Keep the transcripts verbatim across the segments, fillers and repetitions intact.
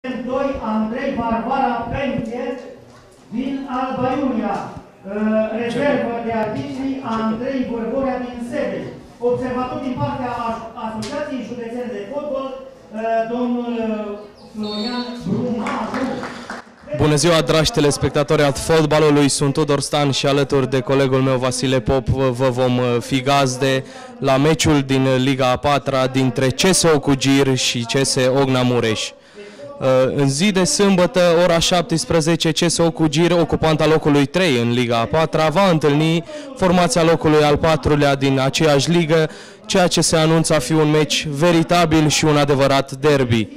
doi, Andrei Barbara Penche din Alba Iulia, rezervă de arbitri Andrei Vârvorea din Sebeș, observator din partea Asociației Județene de Fotbal, domnul Florian Brumaru. Bună ziua, dragi telespectatori al fotbalului, sunt Tudor Stan și alături de colegul meu Vasile Pop vă vom fi gazde la meciul din Liga a patra dintre C S O Cugir și C S Ogna Mureș. În zi de sâmbătă, ora șaptesprezece, C S O Cugir, ocupanta locului trei în Liga a patra, va întâlni formația locului al patrulea din aceeași ligă, ceea ce se anunță a fi un meci veritabil și un adevărat derby.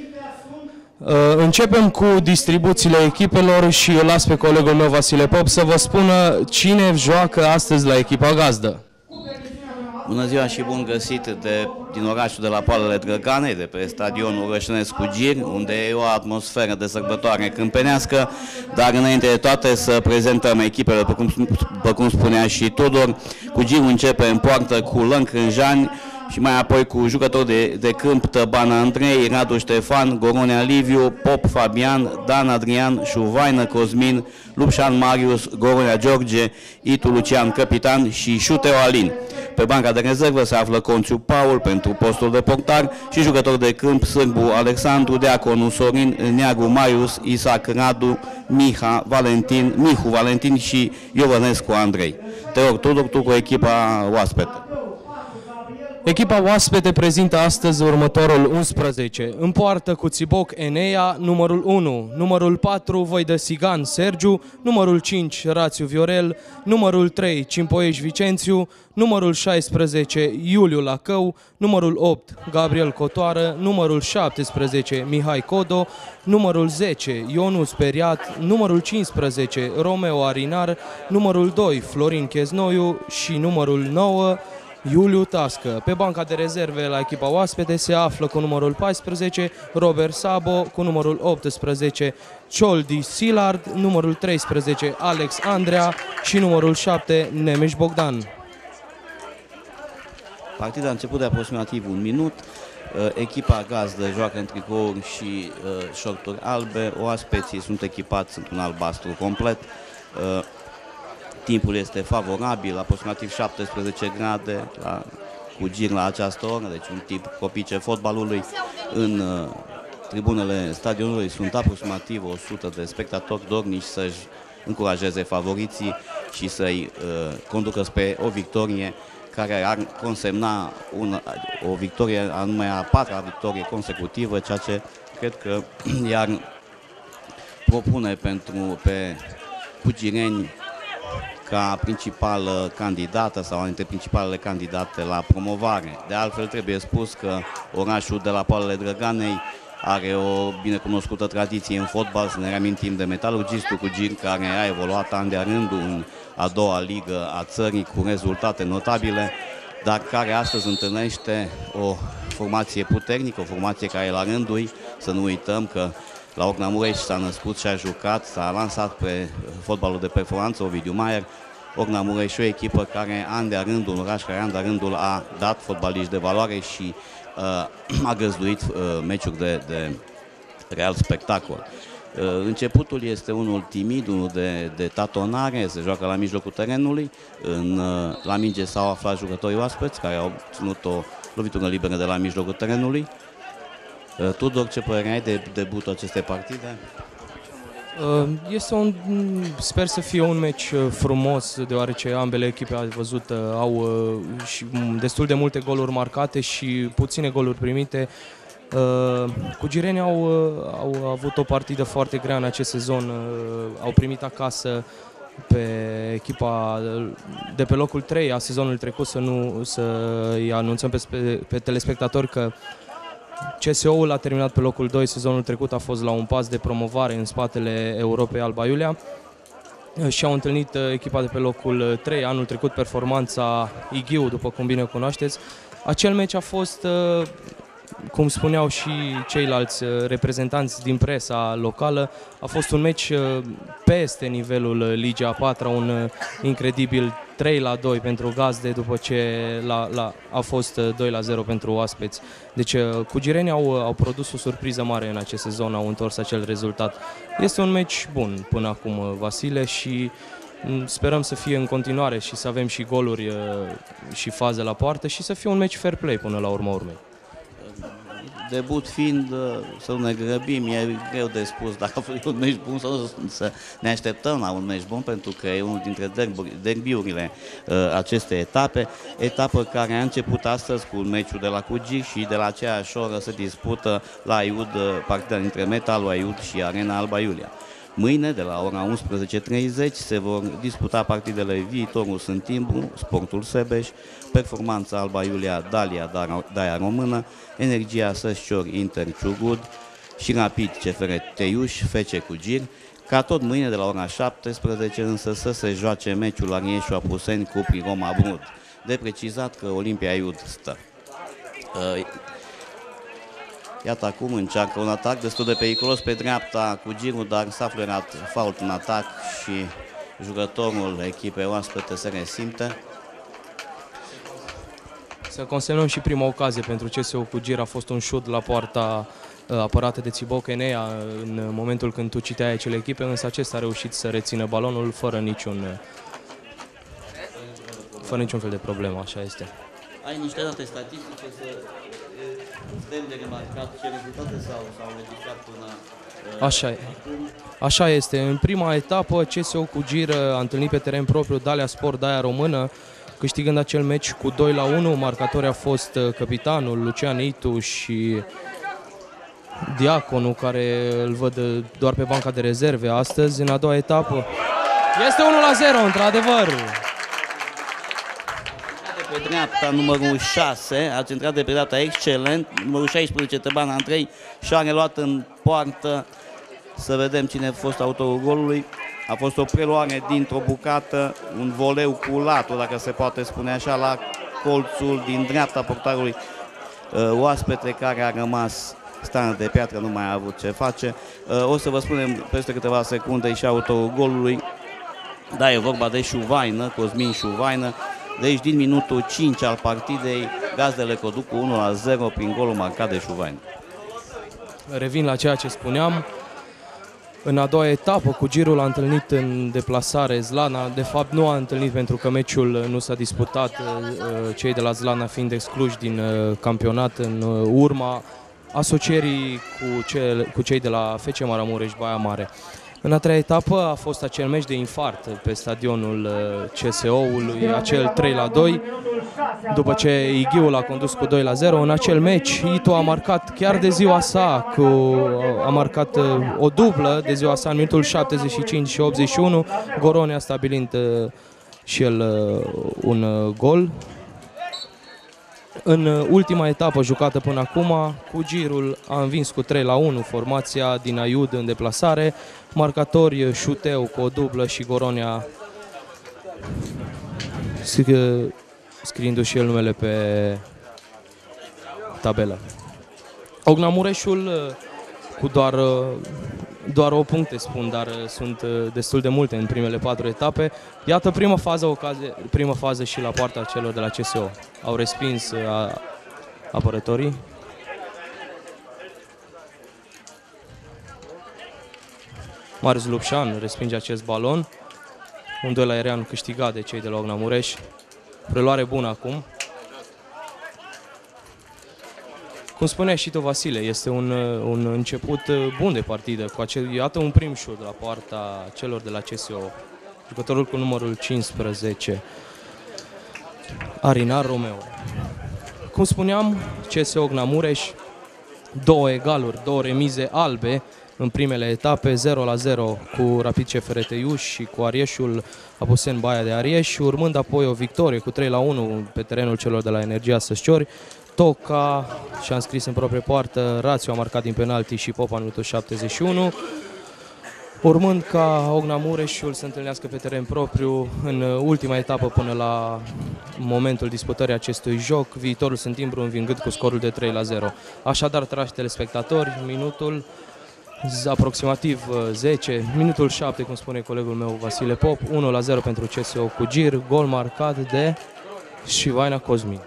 Începem cu distribuțiile echipelor și îl las pe colegul meu Vasile Pop să vă spună cine joacă astăzi la echipa gazdă. Bună ziua și bun găsit de, din orașul de la Poalele Drăganei, de pe stadionul Orășănesc Cugir, unde e o atmosferă de sărbătoare câmpenească, dar înainte de toate să prezentăm echipele, după cum, după cum spunea și Tudor. Cugirul începe în poartă cu Lân Crânjani și mai apoi cu jucători de, de câmp Tăbana Andrei, Radu Ștefan, Goronea Liviu, Pop Fabian, Dan Adrian, Șuvaină Cosmin, Lupșan Marius, Goronea George, Itu Lucian Capitan și Șuteu Alin. Pe banca de rezervă se află Conțiu Paul pentru postul de portar și jucători de câmp Sârbu Alexandru, Deaconu Sorin, Neagru Marius, Isaac Radu, Miha Valentin, Mihu Valentin și Iovănescu Andrei. Te rog, Tudor, tu cu echipa oaspete. Echipa oaspete prezintă astăzi următorul unsprezece. În poartă cu Țiboc Enea, numărul unu, numărul patru Voidă Sigan Sergiu, numărul cinci Rațiu Viorel, numărul trei Cimpoieș Vicențiu, numărul șaisprezece Iuliu Lacău, numărul opt Gabriel Cotoară, numărul șaptesprezece Mihai Codo, numărul zece Ionus Periat, numărul cincisprezece Romeo Arinar, numărul doi Florin Cheznoiu și numărul nouă Iuliu Tască. Pe banca de rezerve la echipa oaspete se află cu numărul paisprezece Robert Sabo, cu numărul optsprezece Cioldi Silard, numărul treisprezece Alex Andrea și numărul șapte Nemeș Bogdan. Partida a început de aproximativ un minut. Echipa gazdă joacă în tricouri și șorturi albe, oaspeții sunt echipați într-un albastru complet. Timpul este favorabil, aproximativ șaptesprezece grade la Cugir la această oră, deci un timp propice fotbalului. În uh, tribunele stadionului sunt aproximativ o sută de spectatori dornici să-și încurajeze favoriții și să-i uh, conducă spre o victorie care ar consemna una, o victorie, anume a patra victorie consecutivă, ceea ce cred că i-ar propune pentru pe cugireni ca principală candidată sau dintre principalele candidate la promovare. De altfel, trebuie spus că orașul de la Poalele Drăganei are o binecunoscută tradiție în fotbal, să ne reamintim de Metalurgistul Cugir, care a evoluat an de rând în a doua ligă a țării cu rezultate notabile, dar care astăzi întâlnește o formație puternică, o formație care la rândul, să nu uităm că la Ogna Mureș s-a născut și a jucat, s-a lansat pe fotbalul de performanță Ovidiu Maier. Ogna Mureș o echipă care an de rândul, un oraș care an de rândul a dat fotbaliști de valoare și uh, a găzduit uh, meciuri de, de real spectacol. Uh, începutul este unul timid, unul de, de tatonare, se joacă la mijlocul terenului. În, uh, la minge s-au aflat jucătorii oaspeți care au ținut o lovitură liberă de la mijlocul terenului. Tudor, ce părere ai de debutul acestei partide? Este un, sper să fie un meci frumos, deoarece ambele echipe, ați văzut, au și destul de multe goluri marcate și puține goluri primite. Cugirenii au, au avut o partidă foarte grea în acest sezon, au primit acasă pe echipa de pe locul trei a sezonului trecut, să nu să îi anunțăm pe, pe telespectatori că C S O-ul a terminat pe locul doi sezonul trecut, a fost la un pas de promovare în spatele Europei Alba Iulia și au întâlnit echipa de pe locul trei anul trecut, Performanța Ighiu, după cum bine o cunoașteți. Acel meci a fost cum spuneau și ceilalți reprezentanți din presa locală, a fost un meci peste nivelul Ligii a patra, un incredibil trei la doi pentru gazde, după ce la, la, a fost doi la zero pentru oaspeți. Deci cugirenii au, au produs o surpriză mare în acest sezon, au întors acel rezultat. Este un meci bun până acum, Vasile, și sperăm să fie în continuare și să avem și goluri și faze la poartă și să fie un meci fair play până la urma urmei. Debut fiind, să nu ne grăbim, e greu de spus dacă e un meci bun sau nu, să ne așteptăm la un meci bun, pentru că e unul dintre derbiurile uh, acestei etape, etapă care a început astăzi cu meciul de la Cugir și de la aceeași oră se dispută la Aiud partida dintre Metalul Aiud și Arena Alba Iulia. Mâine, de la ora unsprezece treizeci, se vor disputa partidele Viitorul Sântimbru, Sportul Sebeș, Performanța Alba Iulia, Dalia, Daia Română, Energia Sășciori, Inter Ciugud și Rapid C F R Teiuș, F C Cugir. Ca tot mâine, de la ora șaptesprezece, însă să se joace meciul Arieșu Apuseni cu Prigoma Brud. De precizat că Olimpia Aiud stă. Iată acum încearcă un atac destul de periculos pe dreapta cu Girul, dar s-a fluierat fault în atac și jucătorul echipei oaspete se resimte. Să consemnăm și prima ocazie pentru C S U Cugir, a fost un șut la poarta apărată de Țiboc Enea în momentul când tu citeai acele echipe, însă acesta a reușit să rețină balonul fără niciun, fără niciun fel de problemă, așa este. Ai niște date statistice să demn de remarcat ce rezultate s-au înregistrat până uh, Așa e. Așa este. În prima etapă, C S U Cugir a întâlnit pe teren propriu Dalia Sport, Daia Română, câștigând acel meci cu doi la unu. Marcatori a fost capitanul Lucian Itu și Diaconu, care îl văd doar pe banca de rezerve astăzi. În a doua etapă este unu la zero, într-adevăr. Pe dreapta numărul șase, a centrat de pe dreapta excelent, numărul șaisprezece, Teban Andrei, și-a reluat în poartă. Să vedem cine a fost autorul golului. A fost o preluare dintr-o bucată, un voleu cu latul, dacă se poate spune așa, la colțul din dreapta portarului uh, oaspete, care a rămas stană de piatră, nu mai a avut ce face. Uh, o să vă spunem peste câteva secunde și autorul golului. Da, e vorba de Șuvaină, Cosmin Șuvaină. Deci din minutul cinci al partidei, gazdele conduc cu unu la zero prin golul marcat de Șuvaină. Revin la ceea ce spuneam. În a doua etapă, Cugirul a întâlnit în deplasare Zlana. De fapt, nu a întâlnit pentru că meciul nu s-a disputat, cei de la Zlana fiind excluși din campionat în urma asocierii cu, ce, cu cei de la F C Maramureș Baia Mare. În a treia etapă a fost acel meci de infart pe stadionul C S O-ului, acel trei la doi, după ce Ighiul a condus cu doi la zero. În acel meci, Itu a marcat chiar de ziua sa, cu, a marcat o dublă de ziua sa în minutul șaptezeci și cinci și optzeci și unu, Goronea stabilind și el un gol. În ultima etapă jucată până acum, Cugirul a învins cu trei la unu formația din Aiud în deplasare, marcatori Șuteu cu o dublă și Goronea scriindu-și el numele pe tabelă. Ognamureșul cu doar, doar o puncte spun, dar sunt destul de multe în primele patru etape. Iată prima fază, ocazie, prima fază și la poarta celor de la C S O. Au respins a, apărătorii. Marius Lupșan respinge acest balon. Un duel aerian câștigat de cei de la Ognamureș. Preluare bună acum. Cum spunea și tu, Vasile, este un, un început bun de partidă. Cu acel, iată un prim șut la poarta celor de la C S O. Jucătorul cu numărul cincisprezece, Arinar Romeo. Cum spuneam, C S O Ognamureș, două egaluri, două remize albe în primele etape, zero la zero cu Rapid C F R Teiuș și cu Arieșul Apuseni Baia de Arieș, urmând apoi o victorie cu trei la unu pe terenul celor de la Energia Sășciori. Toca și-a înscris în proprie poartă, Rațiu a marcat din penalti și Popa în minutul șaptezeci și unu. urmând ca Ogna Mureșul să întâlnească pe teren propriu în ultima etapă până la momentul disputării acestui joc, viitorul Sântimbru învingând cu scorul de trei la zero. Așadar, dragi telespectatori, minutul aproximativ zece, minutul șapte, cum spune colegul meu Vasile Pop, unu la zero pentru C S O Cugir, gol marcat de Șivaina Cosmin.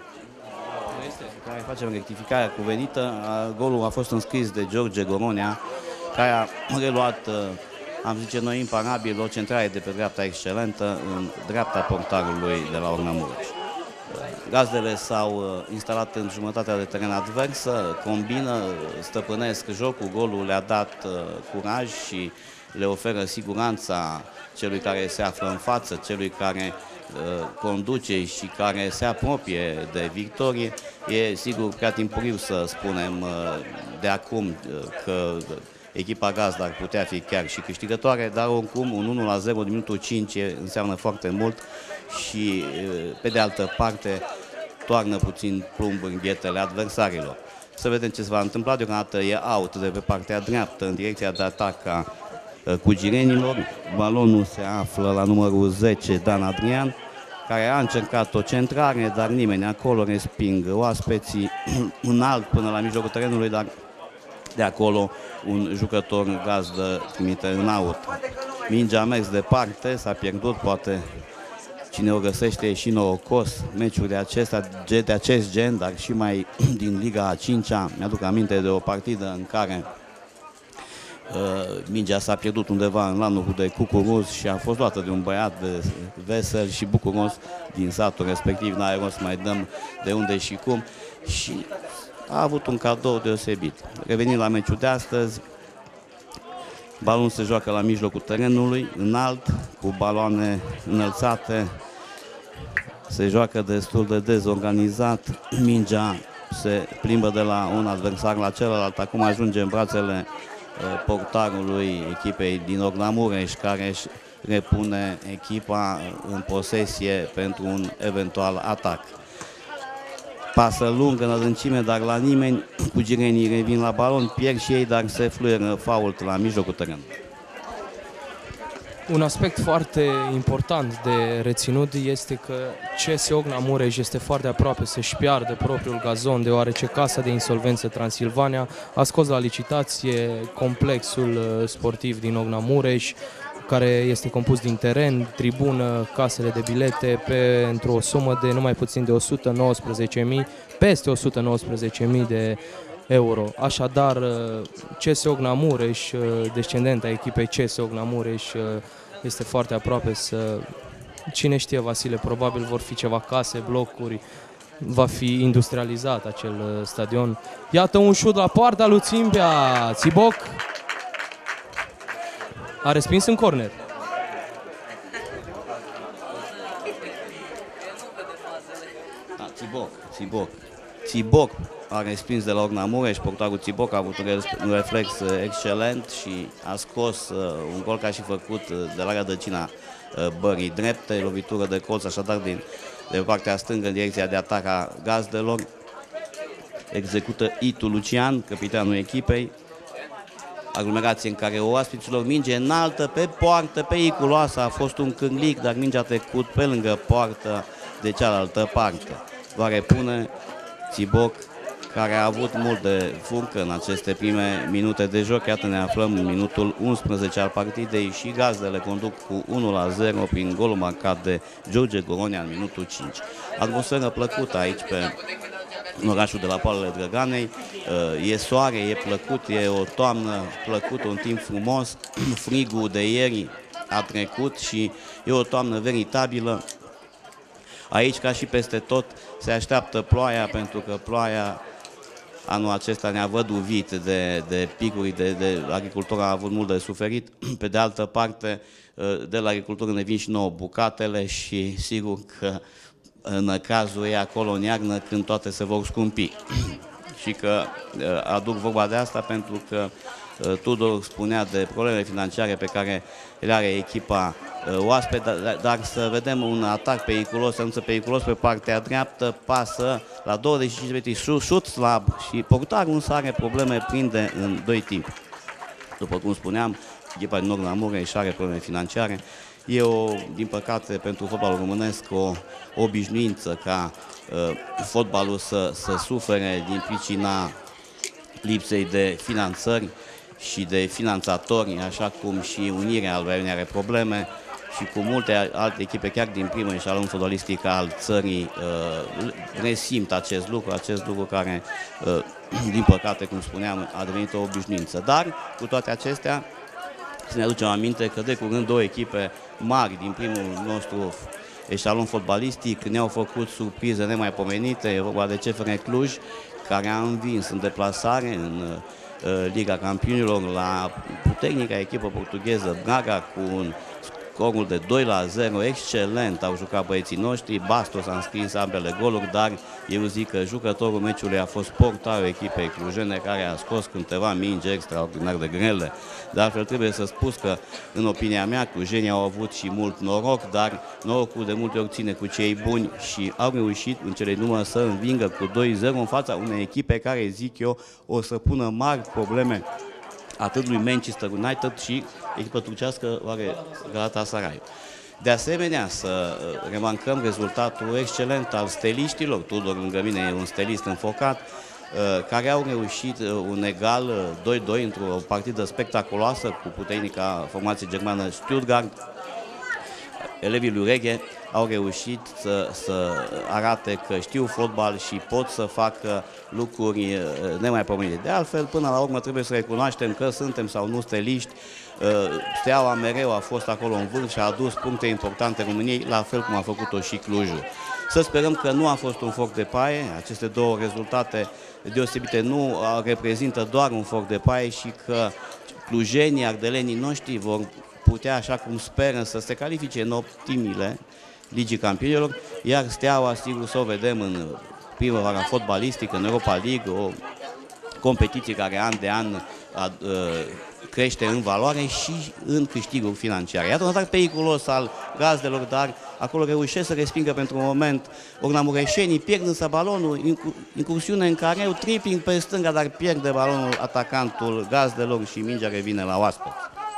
Care facem rectificarea cuvenită, golul a fost înscris de George Goronea, care a reluat, am zice noi, imparabil, o centrare de pe dreapta excelentă în dreapta portarului de la Ogna Mureș. Gazdele s-au instalat în jumătatea de teren adversă, combină, stăpânesc jocul, golul le-a dat curaj și le oferă siguranța celui care se află în față, celui care conduce și care se apropie de victorie. E sigur prea timpuriu să spunem de acum că echipa gazdă ar putea fi chiar și câștigătoare, dar oricum un unu la zero din minutul cinci înseamnă foarte mult și pe de altă parte toarnă puțin plumb în ghetele adversarilor. Să vedem ce se va întâmpla. Deocamdată e out de pe partea dreaptă în direcția de atac a cugirenilor. Balonul se află la numărul zece, Dan Adrian, care a încercat o centrare, dar nimeni acolo, resping oaspeții înalt până la mijlocul terenului, dar de acolo un jucător gazdă trimite în out. Mingea a mers departe, s-a pierdut, poate cine o găsește e și norocos. Meciuri de, acesta, de acest gen, dar și mai din Liga a cincea. Mi-aduc aminte de o partidă în care uh, mingea s-a pierdut undeva în lanul de Cucuruz și a fost luată de un băiat de vesel și bucuros din satul respectiv. N-are rost să mai dăm de unde și cum. Și a avut un cadou deosebit. Revenind la meciul de astăzi, balonul se joacă la mijlocul terenului, înalt, cu baloane înălțate, se joacă destul de dezorganizat, mingea se plimbă de la un adversar la celălalt, acum ajunge în brațele portarului echipei din Ogna Mureș, care își repune echipa în posesie pentru un eventual atac. Pasă lungă în adâncime, dar la nimeni, cugirenii revin la balon, pierd și ei, dar se fluieră fault la mijlocul terenului. Un aspect foarte important de reținut este că C S Ogna Mureș este foarte aproape să-și piardă propriul gazon, deoarece Casa de Insolvență Transilvania a scos la licitație complexul sportiv din Ogna Mureș, care este compus din teren, tribună, casele de bilete, pentru o sumă de numai puțin de o sută nouăsprezece mii, peste o sută nouăsprezece mii de euro. Așadar, C S Ogna Mureș, descendenta echipei C S Ogna Mureș, este foarte aproape să, cine știe, Vasile, probabil vor fi ceva case, blocuri, va fi industrializat acel stadion. Iată un șut la poarta lui Țimbia, Țiboc a respins în corner. Da, Țiboc, Țiboc. Țiboc a respins de la Ogna Mureș, portarul Țiboc a avut un reflex excelent și a scos un gol ca și făcut de la rădăcina bării drepte, lovitură de colț, așadar din, de partea stângă în direcția de atac a gazdelor. Execută Itu Lucian, capitanul echipei. Aglomerație în care oaspeților, minge înaltă pe poartă, periculoasă, a fost un cârlic, dar mingea a trecut pe lângă poartă de cealaltă parte. Va repune Țiboc, care a avut mult de furcă în aceste prime minute de joc. Iată, ne aflăm în minutul unsprezece al partidei și gazdele conduc cu unu la zero prin golul marcat de George Goronea în minutul cinci. Atmosferă plăcută aici pe în orașul de la Poalele Drăganei. E soare, e plăcut, e o toamnă plăcută, un timp frumos. Frigul de ieri a trecut și e o toamnă veritabilă. Aici, ca și peste tot, se așteaptă ploaia, pentru că ploaia anul acesta ne-a văduvit de, de picuri, de, de agricultura a avut mult de suferit. Pe de altă parte, de la agricultură ne vin și nouă bucatele și sigur că în cazul ei acolo în iarnă când toate se vor scumpi. Și că aduc vorba de asta pentru că Tudor spunea de probleme financiare pe care le are echipa oaspete, dar, dar să vedem un atac periculos, anunță periculos pe partea dreaptă, pasă la douăzeci și cinci de metri, șut, șut slab și portarul însă are probleme, prinde în doi timpi. După cum spuneam, echipa din Nord Mureș și are probleme financiare. E, o, din păcate, pentru fotbalul românesc o obișnuință ca uh, fotbalul să, să sufere din pricina lipsei de finanțări și de finanțatori, așa cum și Unirea Alba Iulia are probleme și cu multe alte echipe, chiar din primul eșalon fotbalistic al țării, uh, resimt acest lucru, acest lucru care, uh, din păcate, cum spuneam, a devenit o obișnuință. Dar, cu toate acestea, să ne aducem aminte că de curând două echipe mari din primul nostru eșalon fotbalistic ne-au făcut surprize nemaipomenite. E vorba de C F R Cluj, care a învins în deplasare în uh, Liga Campionilor la puternica echipă portugheză Braga cu un scorul de doi la zero, excelent au jucat băieții noștri. Bastos a înscris ambele goluri, dar eu zic că jucătorul meciului a fost portarul echipei clujene, care a scos câteva mingi extraordinar de grele. De altfel, trebuie să spun că, în opinia mea, clujenii au avut și mult noroc, dar norocul de multe ori ține cu cei buni și au reușit în cele din urmă să învingă cu doi zero în fața unei echipe care, zic eu, o să pună mari probleme atât lui Manchester United și echipa turcească oare Galatasaray. De asemenea, să remarcăm rezultatul excelent al steliștilor. Tudor, lângă mine, e un stelist înfocat, care au reușit un egal doi doi într-o partidă spectaculoasă cu puternica formație germană Stuttgart. Elevii lui Reghe au reușit să, să arate că știu fotbal și pot să facă lucruri nemaipomenite. De altfel, până la urmă, trebuie să recunoaștem că suntem sau nu steliști. Steaua mereu a fost acolo în vârf și a adus puncte importante României, la fel cum a făcut-o și Clujul. Să sperăm că nu a fost un foc de paie, aceste două rezultate deosebite nu reprezintă doar un foc de paie și că clujenii, ardelenii noștri vor putea, așa cum speră, să se califice în optimile Ligii Campionilor, iar Steaua, sigur, să o vedem în primăvara fotbalistică, în Europa League, o competiție care an de an a, a, crește în valoare și în câștiguri financiare. Iată un atac periculos al gazdelor, dar acolo reușesc să respingă pentru un moment ornamureșenii, pierd însă balonul, incursiune în careu, tripping pe stânga, dar pierde balonul atacantul gazdelor și mingea revine la oaspăt.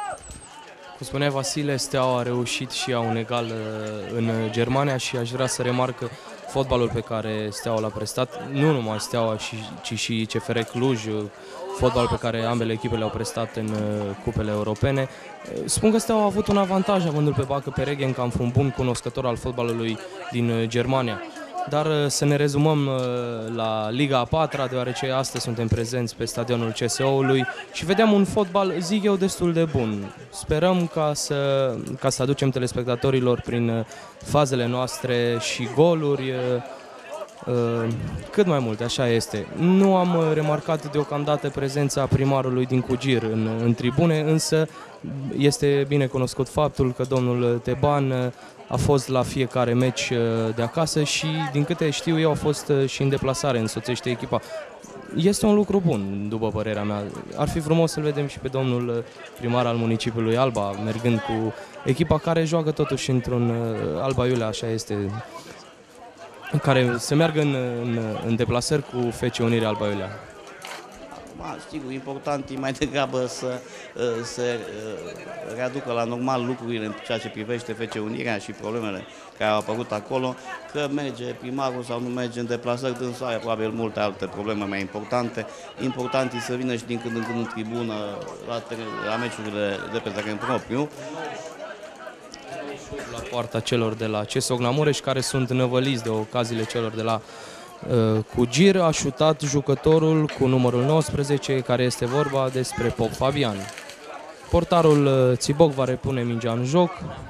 Cum spunea Vasile, Steaua a reușit și a un egal în Germania și aș vrea să remarc fotbalul pe care Steaua l-a prestat, nu numai Steaua, ci și C F R Cluj, fotbalul pe care ambele echipe le-au prestat în cupele europene. Spun că Steaua a avut un avantaj avându-l pe Bacă pe Reghen, ca un bun cunoscător al fotbalului din Germania. Dar să ne rezumăm la Liga a patra, deoarece astăzi suntem prezenți pe stadionul C S O-ului și vedeam un fotbal, zic eu, destul de bun. Sperăm ca să, ca să aducem telespectatorilor prin fazele noastre și goluri cât mai multe, așa este. Nu am remarcat deocamdată prezența primarului din Cugir în, în tribune, însă este bine cunoscut faptul că domnul Teban a fost la fiecare meci de acasă și, din câte știu eu, a fost și în deplasare, însoțește echipa. Este un lucru bun, după părerea mea. Ar fi frumos să-l vedem și pe domnul primar al municipiului Alba, mergând cu echipa care joacă totuși într-un Alba Iulia, așa este, care să meargă în, în, în deplasări cu F C Unirea Alba Iulia. Sigur, important e mai degrabă să se readucă la normal lucrurile în ceea ce privește F C Unirea și problemele care au apărut acolo, că merge primarul sau nu merge în deplasări, dânsul are probabil multe alte probleme mai importante. Important e să vină și din când în când în tribună la, la meciurile de pe teren propriu. La poarta celor de la C S O Mureș, care sunt năvăliți de ocaziile celor de la Cugir, a șutat jucătorul cu numărul nouăsprezece, care este vorba despre Pop Fabian. Portarul Țiboc va repune mingea în joc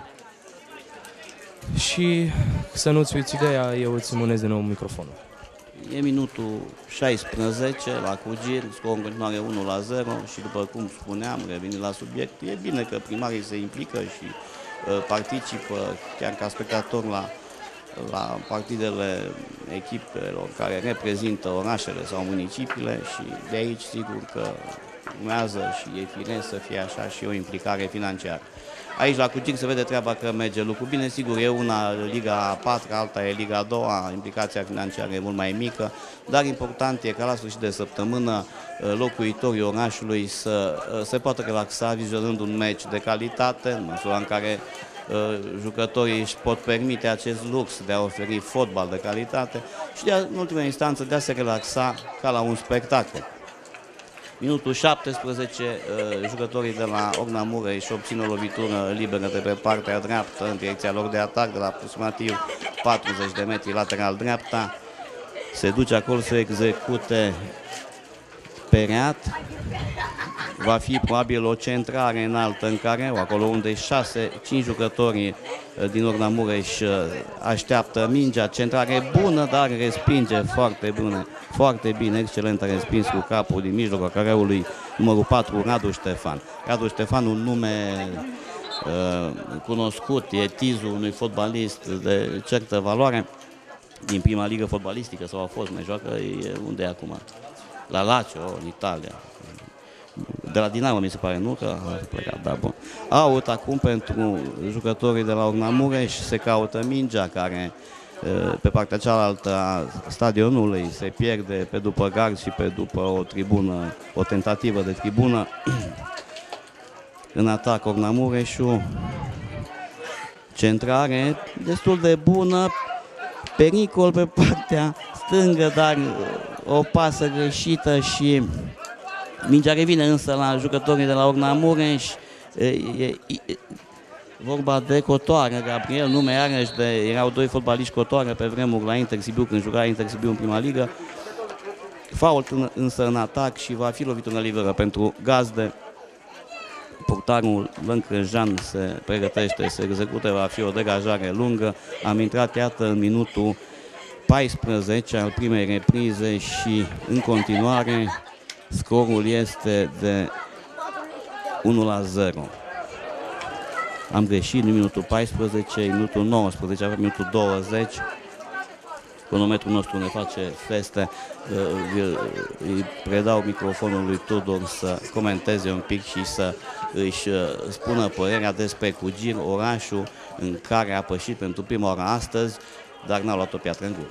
și, să nu-ți uiți ideea, eu îți mânez din nou microfonul. E minutul șaisprezece la Cugir, scorul în continuare unu la zero și, după cum spuneam, revenind la subiect, e bine că primarii se implică și uh, participă chiar ca spectator la la partidele echipelor care reprezintă orașele sau municipiile și de aici sigur că urmează și e firesc să fie așa și o implicare financiară. Aici la Cugir se vede treaba că merge lucru bine, sigur e una Liga a patra, alta e Liga a doua, implicația financiară e mult mai mică, dar important e ca la sfârșit de săptămână locuitorii orașului să se poată relaxa vizionând un meci de calitate, în măsura în care jucătorii își pot permite acest lux de a oferi fotbal de calitate și de a, în ultima instanță de a se relaxa ca la un spectacol. Minutul șaptesprezece, jucătorii de la Ogna Mureș obțin o lovitură liberă de pe partea dreaptă în direcția lor de atac de la aproximativ patruzeci de metri lateral dreapta. Se duce acolo să execute Pereat. Va fi probabil o centrare înaltă în care, acolo unde șase, cinci jucători din Ogna Mureș așteaptă mingea, centrare bună, dar respinge foarte bine, foarte bine, excelent a respins cu capul din mijlocul careului numărul patru, Radu Ștefan. Radu Ștefan, un nume uh, cunoscut, e tizul unui fotbalist de certă valoare din prima ligă fotbalistică, sau a fost, mai joacă, e, unde e acum? La Lazio, în Italia. De la Dinamo, mi se pare, nu? Că a plecat, da, bun. Out acum pentru jucătorii de la Ogna Mureș, se caută mingea care pe partea cealaltă a stadionului se pierde pe după gard și pe după o tribună, o tentativă de tribună. În atac Ogna Mureșul, centrare destul de bună, pericol pe partea stângă, dar o pasă greșită și mingea revine însă la jucătorii de la Ogna Mureș. E, e, e, vorba de Cotoară, Gabriel, nume iarăși de, erau doi fotbaliști Cotoară pe vremuri la Inter Sibiu, când juca Inter Sibiu în prima ligă. Fault însă în atac și va fi lovitură liberă pentru gazde. Portarul Lâncrăjean se pregătește să execute, va fi o degajare lungă. Am intrat, iată, în minutul paisprezece al primei reprize și în continuare scorul este de unu la zero. Am greșit în minutul paisprezece, în minutul nouăsprezece, avem minutul douăzeci. Cronometrul nostru ne face feste. Îi predau microfonul lui Tudor să comenteze un pic și să își spună părerea despre Cugir, orașul în care a pășit pentru prima oară astăzi, dar n-a luat o piatră în gură.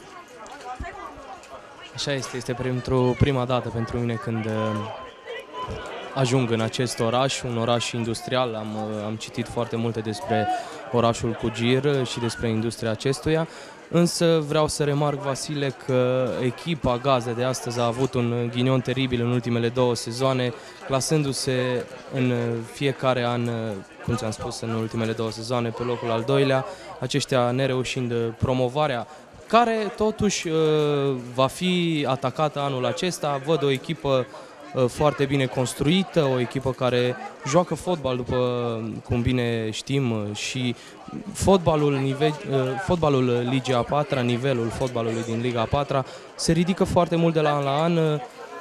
Așa este, este pentru prima dată pentru mine când ajung în acest oraș, un oraș industrial. Am, am citit foarte multe despre orașul Cugir și despre industria acestuia, însă vreau să remarc, Vasile, că echipa Gazde de astăzi a avut un ghinion teribil în ultimele două sezoane, clasându-se în fiecare an, cum ți-am spus, în ultimele două sezoane pe locul al doilea, aceștia nereușind promovarea, care totuși va fi atacată anul acesta. Văd o echipă foarte bine construită, o echipă care joacă fotbal, după cum bine știm, și fotbalul, nivel, fotbalul Ligii a patra, nivelul fotbalului din Liga a patra se ridică foarte mult de la an la an.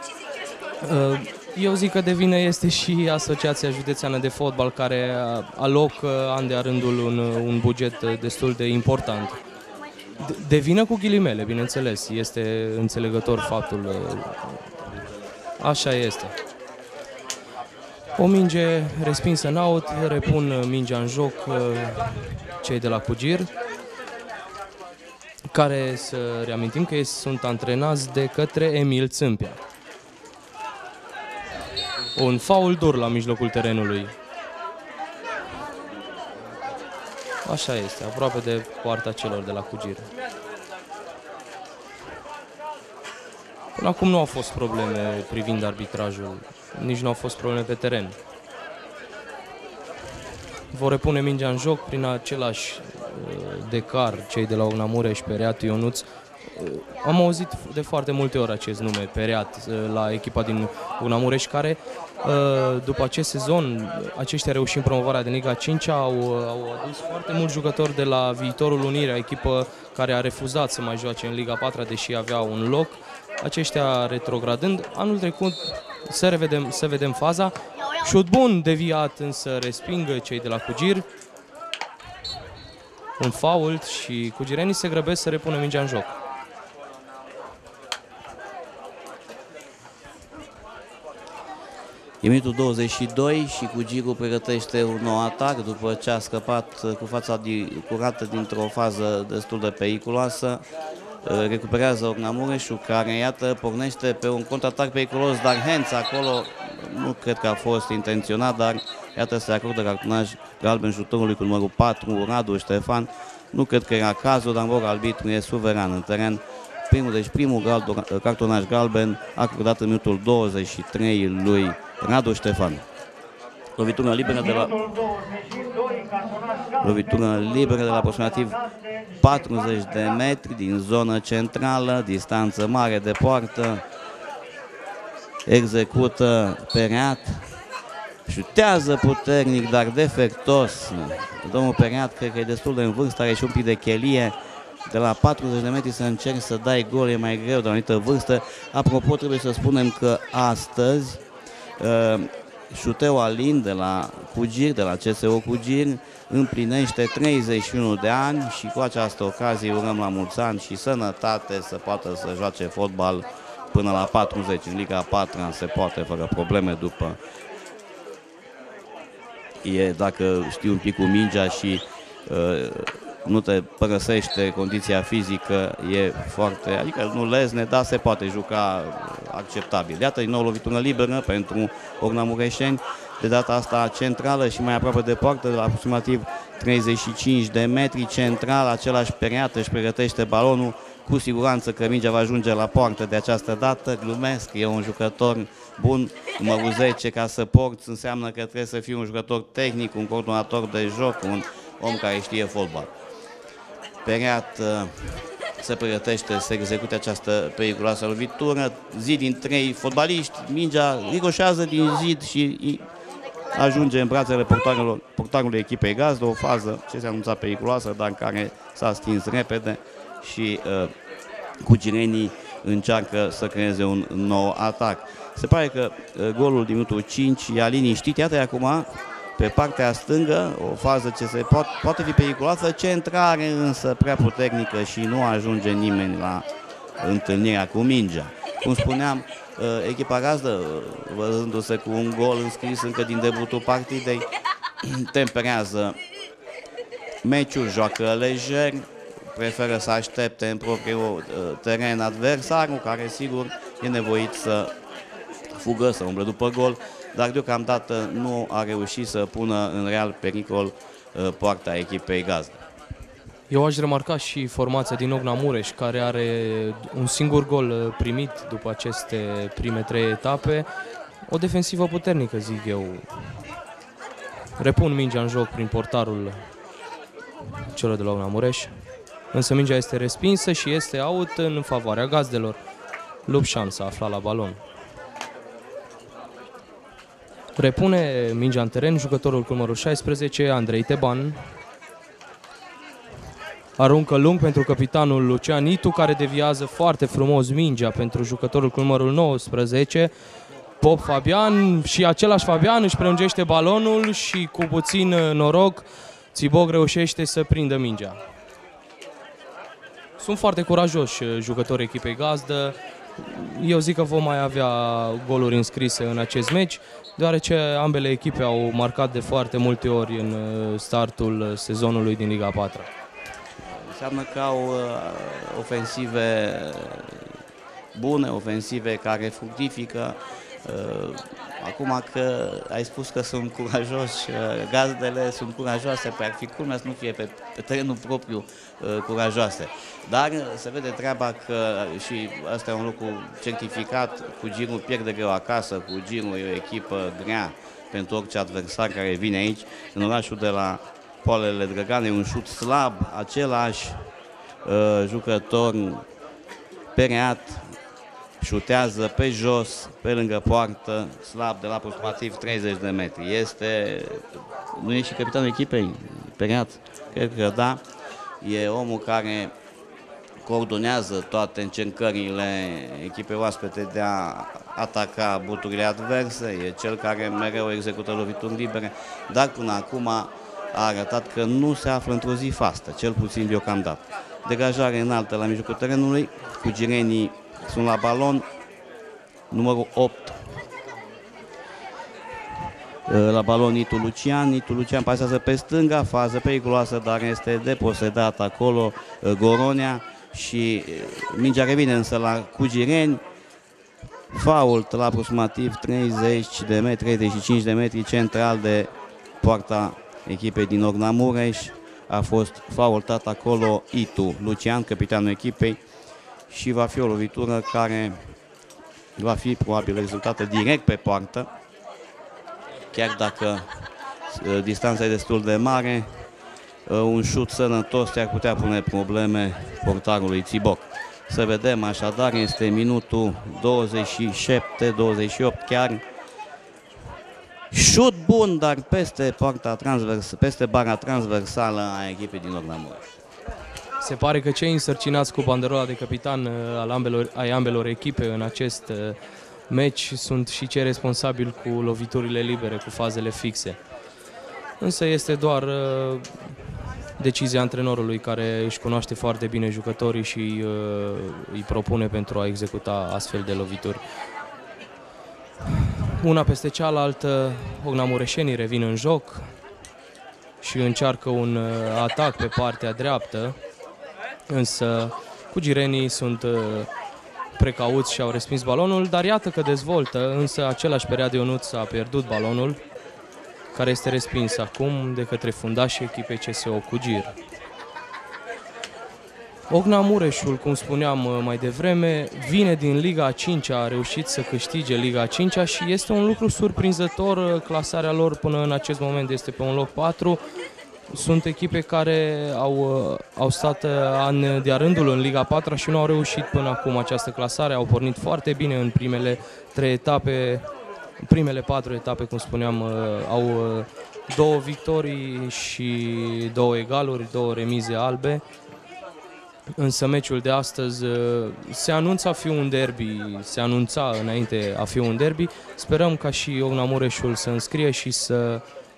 Eu zic că de vină este și Asociația Județeană de Fotbal, care alocă an de rândul un, un buget destul de important. De vină cu ghilimele, bineînțeles, este înțelegător faptul. Așa este. O minge respinsă în out, repun mingea în joc cei de la Cugir, care, să reamintim că ei sunt antrenați de către Emil Țâmpea. Un faul dur la mijlocul terenului. Așa este, aproape de poarta celor de la Cugir. Până acum nu au fost probleme privind arbitrajul, nici nu au fost probleme pe teren. Vor repune mingea în joc prin același decar, cei de la Ogna Mureș, Pereat, Ionuț. Am auzit de foarte multe ori acest nume, Pereat, la echipa din Ogna Mureș, care după acest sezon, aceștia reușind promovarea din Liga a cincea, au, au adus foarte mulți jucători de la Viitorul Unirea, echipă care a refuzat să mai joace în Liga a patra, deși avea un loc. Aceștia retrogradând. Anul trecut, să, revedem, să vedem faza. Șut bun, deviat, însă respingă cei de la Cugir. Un fault și cugirenii se grăbesc să repună mingea în joc. E minutul douăzeci și doi și Cugirul pregătește un nou atac după ce a scăpat cu fața curată dintr-o fază destul de periculoasă. Recuperează Ogna Mureșu, care, iată, pornește pe un contraatac periculos, dar Henț acolo nu cred că a fost intenționat, dar iată se acordă cartonaj galben jucătorului cu numărul patru, Radu Ștefan. Nu cred că era cazul, dar, mă rog, arbitru e suveran în teren. Primul, deci primul cartonaj galben acordat în minutul douăzeci și trei lui Radu Ștefan. Lovitură liberă de la lovitură liberă de la aproximativ patruzeci de metri din zonă centrală, distanță mare de poartă. Execută Pereat. Șutează puternic, dar defectos. Domnul Pereat cred că e destul de în vârstă, are și un pic de chelie. De la patruzeci de metri să încerci să dai gol e mai greu de o anumită vârstă. Apropo, trebuie să spunem că astăzi uh, Șuteu Alin de la Cugir, de la C S O Cugir, împlinește treizeci și unu de ani și cu această ocazie urăm la mulți ani și sănătate, să poată să joace fotbal până la patruzeci. În Liga a patra se poate fără probleme după. E, dacă știi un pic cu mingea și uh, nu te părăsește condiția fizică, e foarte, adică nu lezne, dar se poate juca acceptabil. Iată din nou lovitură liberă pentru Ogna Mureșeni, de data asta centrală și mai aproape de poartă, de la aproximativ treizeci și cinci de metri, central, același Pereat își pregătește balonul, cu siguranță că mingea va ajunge la poartă de această dată, glumesc, e un jucător bun, numărul zece, ca să porți înseamnă că trebuie să fii un jucător tehnic, un coordonator de joc, un om care știe fotbal. Pereat uh, se pregătește să execute această periculoasă lovitură. Zid din trei fotbaliști, mingea ricoșează din zid și ajunge în brațele portarului echipei gazdă, o fază ce se anunța periculoasă, dar în care s-a stins repede și uh, cugirenii încearcă să creeze un nou atac. Se pare că uh, golul din minutul cinci i-a liniștit. Iată acum pe partea stângă, o fază ce se poate, poate fi periculoasă, centrare însă prea puternică și nu ajunge nimeni la întâlnirea cu mingea. Cum spuneam, echipa gazdă, văzându-se cu un gol înscris încă din debutul partidei, temperează meciul, joacă lejer, preferă să aștepte în propriul teren adversarul, care sigur e nevoit să fugă, să umble după gol, dar deocamdată nu a reușit să pună în real pericol uh, poarta echipei gazdă. Eu aș remarca și formația din Ogna Mureș, care are un singur gol primit după aceste prime trei etape. O defensivă puternică, zic eu. Repun mingea în joc prin portarul celor de la Ogna Mureș, însă mingea este respinsă și este out în favoarea gazdelor. Lupșan s-a aflat la balon. Repune mingea în teren jucătorul cu numărul șaisprezece, Andrei Teban. Aruncă lung pentru capitanul Lucian Itu, care deviază foarte frumos mingea pentru jucătorul cu numărul nouăsprezece, Pop Fabian, și același Fabian își prelungește balonul și cu puțin noroc Țibog reușește să prindă mingea. Sunt foarte curajoși jucătorii echipei gazdă. Eu zic că vom mai avea goluri înscrise în acest meci, deoarece ambele echipe au marcat de foarte multe ori în startul sezonului din Liga a patra. Înseamnă că au ofensive bune, ofensive care fructifică. Acum că ai spus că sunt curajoși, gazdele sunt curajoase, pe ar fi culmea să nu fie pe, pe terenul propriu curajoase. Dar se vede treaba că, și asta e un lucru certificat, Cugirul pierde greu acasă, Cugirul e o echipă grea pentru orice adversar care vine aici. În orașul de la Poalele Drăgan e un șut slab, același uh, jucător Pereat șutează pe jos, pe lângă poartă, slab, de la aproximativ treizeci de metri. Este, nu e și capitanul echipei, Pereat? Cred că da. E omul care coordonează toate încercările echipei oaspete de a ataca buturile adverse, e cel care mereu execută lovituri libere, dar până acum a arătat că nu se află într-o zi fastă, cel puțin deocamdată. Degajare înaltă la mijlocul terenului, cugirenii sunt la balon, numărul opt. la balon Itu Lucian. Itu Lucian pasează pe stânga, fază periculoasă, dar este deposedat acolo Goronea și mingea revine însă la Cugireni. Fault la aproximativ treizeci de metri, treizeci și cinci de metri central de poarta echipei din Ogna Mureș. A fost faultat acolo Itu Lucian, capitanul echipei, și va fi o lovitură care va fi probabil rezultată direct pe poartă. Chiar dacă uh, distanța e destul de mare, uh, un șut sănătos ar putea pune probleme portarului Țiboc. Să vedem, așadar, este minutul douăzeci și șapte douăzeci și opt chiar. Șut bun, dar peste poarta transvers, peste bara transversală a echipei din Ogna Mureș. Se pare că cei însărcinați cu banderola de capitan al ambelor, ai ambelor echipe în acest meci sunt și cei responsabili cu loviturile libere, cu fazele fixe. Însă este doar uh, decizia antrenorului, care își cunoaște foarte bine jucătorii și uh, îi propune pentru a executa astfel de lovituri. Una peste cealaltă, Ogna Mureșenii revin în joc și încearcă un uh, atac pe partea dreaptă, însă Cugirenii sunt uh, precauți și au respins balonul, dar iată că dezvoltă, însă același Perea Ionuț a pierdut balonul, care este respins acum de către fundașii echipei C S O Cugir. Ogna Mureșul, cum spuneam mai devreme, vine din Liga a cincea, a reușit să câștige Liga a cincea și este un lucru surprinzător. Clasarea lor până în acest moment este pe un loc patru. Sunt echipe care au, au stat ani de-a rândul în Liga a patra și nu au reușit până acum această clasare. Au pornit foarte bine în primele trei etape, primele patru etape, cum spuneam, au două victorii și două egaluri, două remize albe. Însă meciul de astăzi se anunță a fi un derby, se anunța înainte a fi un derby. Sperăm ca și Ogna Mureșul să înscrie și să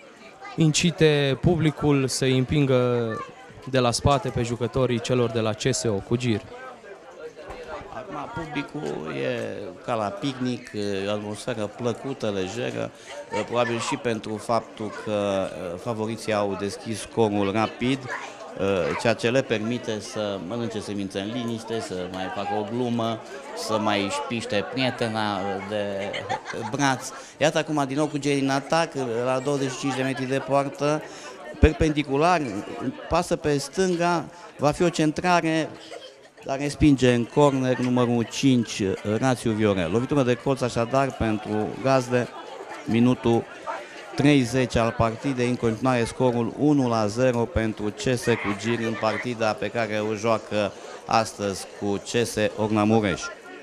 incite publicul să îi împingă de la spate pe jucătorii celor de la C S O Cugir. Acum publicul e ca la picnic, e o atmosferă plăcută, lejeră, probabil și pentru faptul că favoriții au deschis scorul rapid, ceea ce le permite să mănânce semințe în liniște, să mai facă o glumă, să mai își piște prietena de braț. Iată acum din nou Cugirenii în atac, la douăzeci și cinci de metri de poartă, perpendicular, pasă pe stânga, va fi o centrare, dar respinge în corner numărul cinci, Rațiu Viorel. Lovitură de colț așadar pentru gazde, minutul treizeci al partidei, în continuare scorul unu la zero pentru C S Cugir în partida pe care o joacă astăzi cu C S Ogna Mureș.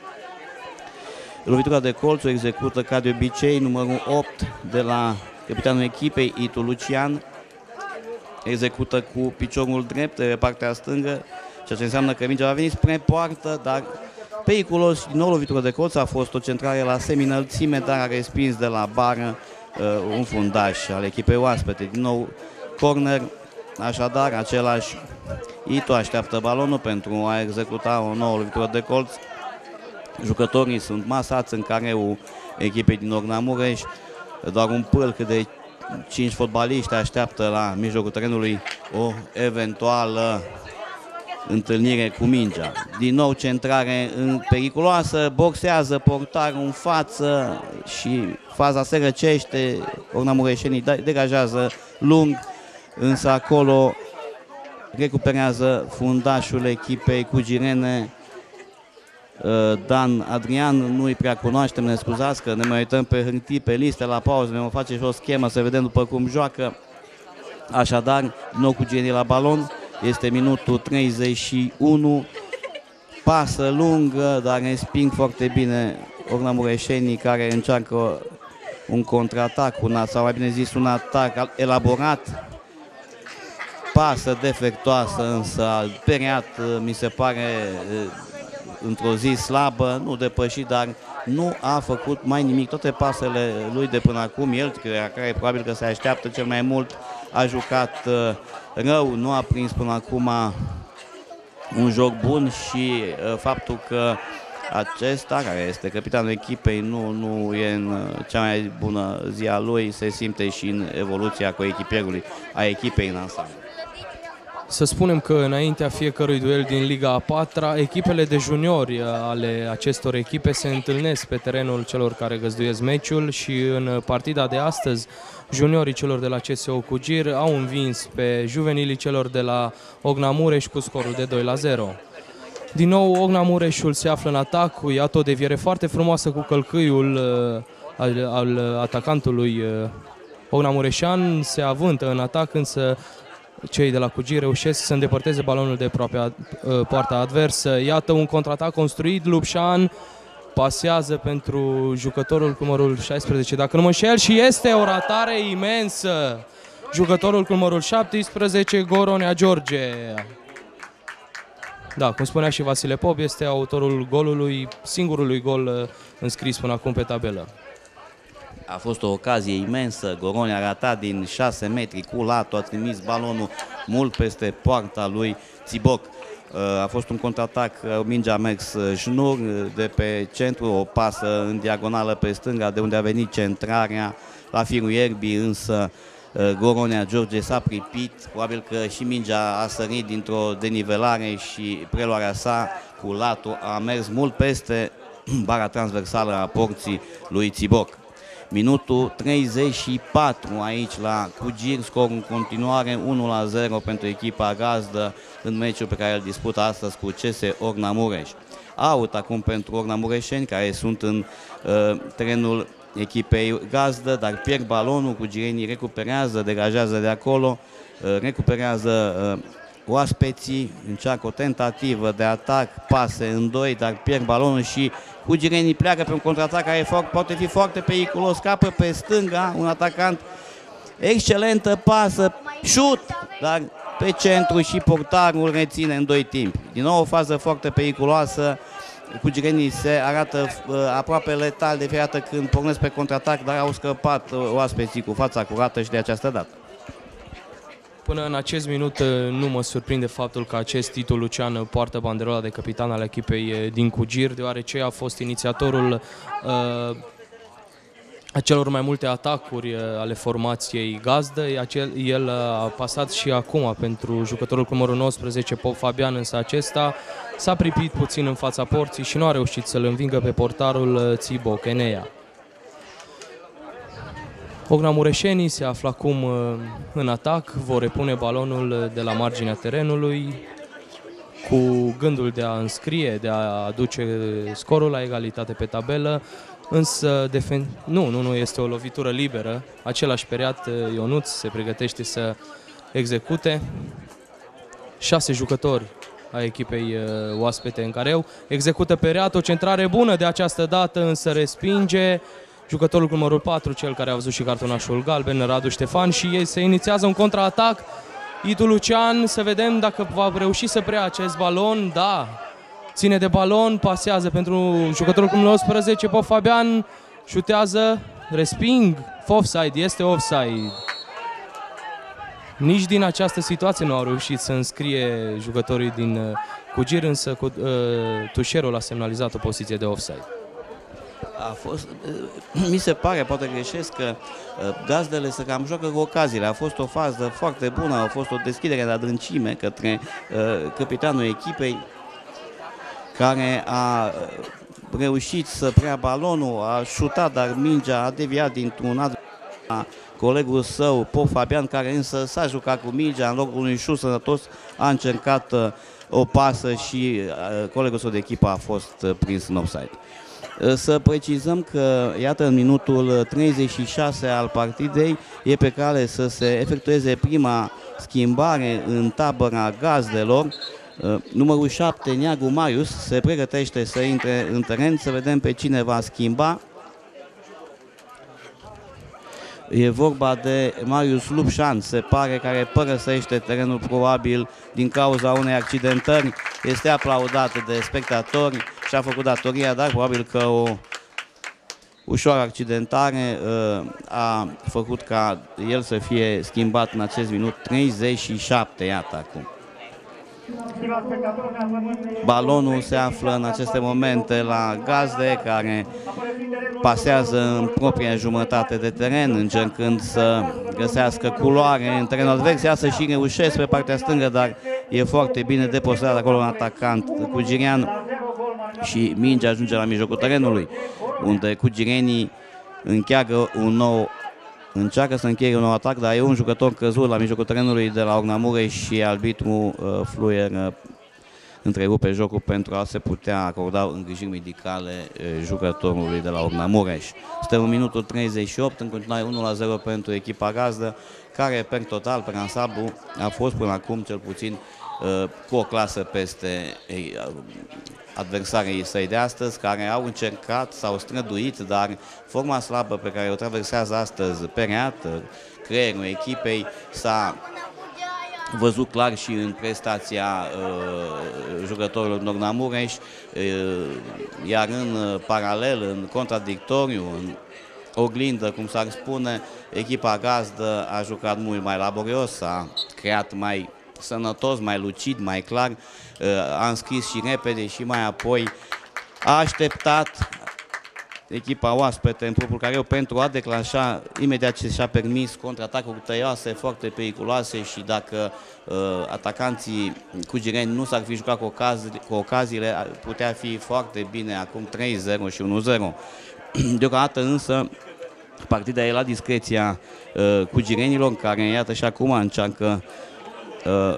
Lovitura de colț o execută ca de obicei numărul opt de la capitanul echipei, Itu Lucian. Execută cu piciorul drept pe partea stângă, ceea ce înseamnă că mingea va veni spre poartă, dar periculos și din nou lovitură de colț. A fost o centrare la semi-înălțime, dar a respins de la bară uh, un fundaș al echipei oaspete. Din nou corner, așadar același Itu așteaptă balonul pentru a executa o nouă lovitură de colț. Jucătorii sunt masați în careul echipei din Ogna Mureș, doar un pâlc de cinci fotbaliști așteaptă la mijlocul terenului o eventuală întâlnire cu mingea. Din nou centrare periculoasă, boxează portarul în față și faza se răcește. Ogna Mureșenii degajează lung, însă acolo recuperează fundașul echipei cugirene, Dan Adrian. Nu-i prea cunoaștem, ne scuzați că ne mai uităm pe hârtii, pe liste, la pauză, ne vom face și o schemă să vedem după cum joacă. Așadar, din nou Cugirenii la balon, este minutul treizeci și unu, pasă lungă, dar resping foarte bine Ogna Mureșenii, care încearcă un contraatac, un, sau mai bine zis un atac elaborat. Pasă defectoasă, însă Periat mi se pare într-o zi slabă, nu depășit, dar nu a făcut mai nimic. Toate pasele lui de până acum, el care probabil că se așteaptă cel mai mult, a jucat rău, nu a prins până acum un joc bun și faptul că acesta, care este capitanul echipei, nu, nu e în cea mai bună zi a lui, se simte și în evoluția coechipierului, a echipei în ansamblu. Să spunem că înaintea fiecărui duel din Liga a patra, echipele de juniori ale acestor echipe se întâlnesc pe terenul celor care găzduiesc meciul și în partida de astăzi, juniorii celor de la C S O Cugir au învins pe juvenilii celor de la Ogna Mureș cu scorul de doi la zero. Din nou, Ogna Mureșul se află în atac, iată o deviere foarte frumoasă cu călcâiul al, al atacantului Ogna Mureșan, se avântă în atac, însă cei de la Cugir reușesc să îndepărteze balonul de aproape poarta adversă. Iată un contraatac construit, Lupșan pasează pentru jucătorul cu numărul șaisprezece, dacă nu mă înșel, și este o ratare imensă. Jucătorul cu numărul șaptesprezece, Goronea George. Da, cum spunea și Vasile Pop, este autorul golului, singurului gol înscris până acum pe tabelă. A fost o ocazie imensă, Goronea a ratat din șase metri cu latul, a trimis balonul mult peste poarta lui Țiboc. A fost un contraatac, mingea a mers șnur de pe centru, o pasă în diagonală pe stânga, de unde a venit centrarea la firul ierbii, însă Goronea George s-a pripit, probabil că și mingea a sărit dintr-o denivelare și preluarea sa cu latul a mers mult peste bara transversală a porții lui Țiboc. Minutul treizeci și patru aici la Cugir, scor în continuare unu la zero pentru echipa gazdă în meciul pe care îl dispută astăzi cu C S Ogna Mureș. Out acum pentru Ogna Mureșeni, care sunt în uh, terenul echipei gazdă, dar pierd balonul, cugirenii recuperează, degajează de acolo, uh, recuperează uh, oaspeții, încearcă o tentativă de atac, pase în doi, dar pierd balonul și cugirenii pleacă pe un contraatac care poate fi foarte periculos, scapă pe stânga un atacant, excelentă pasă, șut, dar pe centru și portarul reține în doi timpi. Din nou o fază foarte periculoasă, cugirenii se arată uh, aproape letal de fiecare dată când pornesc pe contraatac, dar au scăpat uh, oaspeții cu fața curată și de această dată. Până în acest minut nu mă surprinde faptul că acest titlu Lucian poartă banderola de capitan al echipei din Cugir, deoarece a fost inițiatorul uh, acelor mai multe atacuri uh, ale formației gazdă. Acel, el a pasat și acum pentru jucătorul cu numărul nouăsprezece, Pop Fabian, însă acesta s-a pripit puțin în fața porții și nu a reușit să-l învingă pe portarul Țiboc Enea. Ogna Mureșenii se află acum în atac, vor repune balonul de la marginea terenului cu gândul de a înscrie, de a aduce scorul la egalitate pe tabelă, însă defen... nu, nu, nu este o lovitură liberă, același periat Ionuț se pregătește să execute. Șase jucători a echipei oaspete în careu, execută periat, o centrare bună de această dată, însă respinge jucătorul cu numărul patru, cel care a văzut și cartonașul galben, Radu Ștefan, și ei se inițiază un contraatac. Idu Lucian, să vedem dacă va reuși să preia acest balon. Da, ține de balon, pasează pentru jucătorul cu nouăsprezece, Pop Fabian, șutează, resping, offside, este offside. Nici din această situație nu au reușit să înscrie jucătorii din Cugir, însă cu, uh, tușerul a semnalizat o poziție de offside. A fost, mi se pare, poate greșesc, că gazdele se cam joacă cu ocaziile. A fost o fază foarte bună, a fost o deschidere de adâncime către uh, capitanul echipei, care a reușit să preia balonul, a șutat, dar mingea a deviat dintr-un alt colegul său, Pop Fabian, care însă s-a jucat cu mingea, în locul unui șut sănătos a încercat uh, o pasă și uh, colegul său de echipă a fost uh, prins în offside. Să precizăm că, iată, în minutul treizeci și șase al partidei e pe cale să se efectueze prima schimbare în tabăra gazdelor. Numărul șapte, Neagu Marius, se pregătește să intre în teren, să vedem pe cine va schimba. E vorba de Marius Lupșan, se pare, care părăsește terenul probabil din cauza unei accidentări. Este aplaudat de spectatori și a făcut datoria, dar probabil că o ușoară accidentare uh, a făcut ca el să fie schimbat în acest minut treizeci și șapte, iată acum. Balonul se află în aceste momente la gazde, care pasează în propria jumătate de teren, încercând să găsească culoare în terenul advers. Ia să și reușesc pe partea stângă, dar e foarte bine deposedat acolo un atacant Cugirian și mingea ajunge la mijlocul terenului, unde cugirenii încheagă un nou Încearcă să încheie un nou atac, dar e un jucător căzut la mijlocul terenului de la Ogna Mureș și arbitru uh, Fluier uh, întrerupe jocul pentru a se putea acorda îngrijiri medicale uh, jucătorului de la Ogna Mureș. Suntem în minutul treizeci și opt, în continuare unu la zero pentru echipa gazdă, care per total, per ansamblu, a fost până acum cel puțin uh, cu o clasă peste uh, adversarii săi de astăzi, care au încercat, s-au străduit, dar forma slabă pe care o traversează astăzi Pereat, creierul echipei, s-a văzut clar și în prestația uh, jucătorilor din Ogna Mureș, uh, iar în paralel, în contradictoriu, în oglindă, cum s-ar spune, echipa gazdă a jucat mult mai laborios, a creat mai sănătos, mai lucid, mai clar, a înscris și repede și mai apoi a așteptat echipa oaspete în propriul careu pentru a declanșa imediat ce și-a permis contraatacuri tăioase, foarte periculoase și dacă uh, atacanții cugireni nu s-ar fi jucat cu, ocazi, cu ocaziile, putea fi foarte bine acum trei zero și unu zero. Deocamdată însă partida e la discreția uh, cugirenilor, care iată și acum încearcă uh,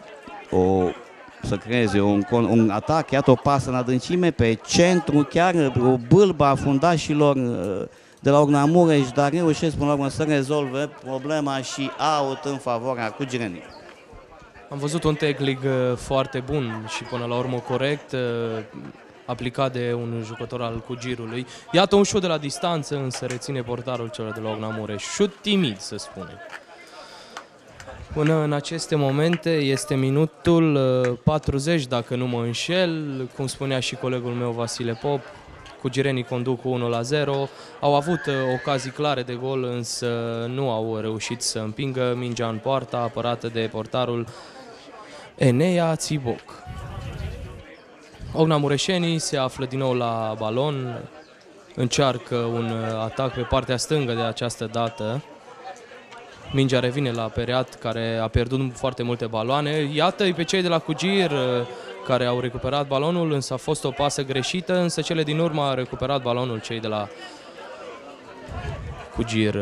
o să creeze un, un atac, iată o pasă în adâncime pe centru, chiar o bâlbă a fundașilor de la Ogna Mureș, dar reușesc până la urmă să rezolve problema și out în favoarea cugirenilor. Am văzut un teclig foarte bun și până la urmă corect, aplicat de un jucător al Cugirului. Iată un șut de la distanță, însă reține portarul celor de la Ogna Mureș. Șut timid, să spunem. Până în aceste momente este minutul patruzeci, dacă nu mă înșel, cum spunea și colegul meu Vasile Pop, cugirenii conduc cu unu la zero, au avut ocazii clare de gol, însă nu au reușit să împingă mingea în poartă, apărată de portarul Enea Țiboc. Ogna Mureșenii se află din nou la balon, încearcă un atac pe partea stângă de această dată. Mingea revine la Pereat, care a pierdut foarte multe baloane. Iată-i pe cei de la Cugir care au recuperat balonul, însă a fost o pasă greșită, însă cele din urmă au recuperat balonul cei de la Cugir.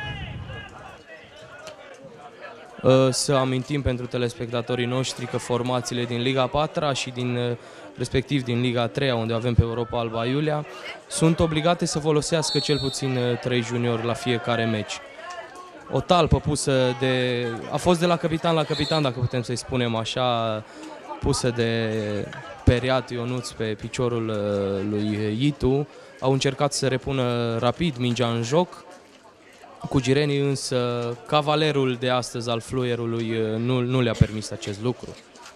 Să amintim pentru telespectatorii noștri că formațiile din Liga a patra și din, respectiv din Liga a treia, unde avem pe Europa Alba Iulia, sunt obligate să folosească cel puțin trei juniori la fiecare meci. O talpă pusă de... a fost de la capitan la capitan, dacă putem să-i spunem așa, pusă de Pereat Ionuț pe piciorul lui Itu. Au încercat să repună rapid mingea în joc. Cugirenii însă, cavalerul de astăzi al Fluierului, nu, nu le-a permis acest lucru.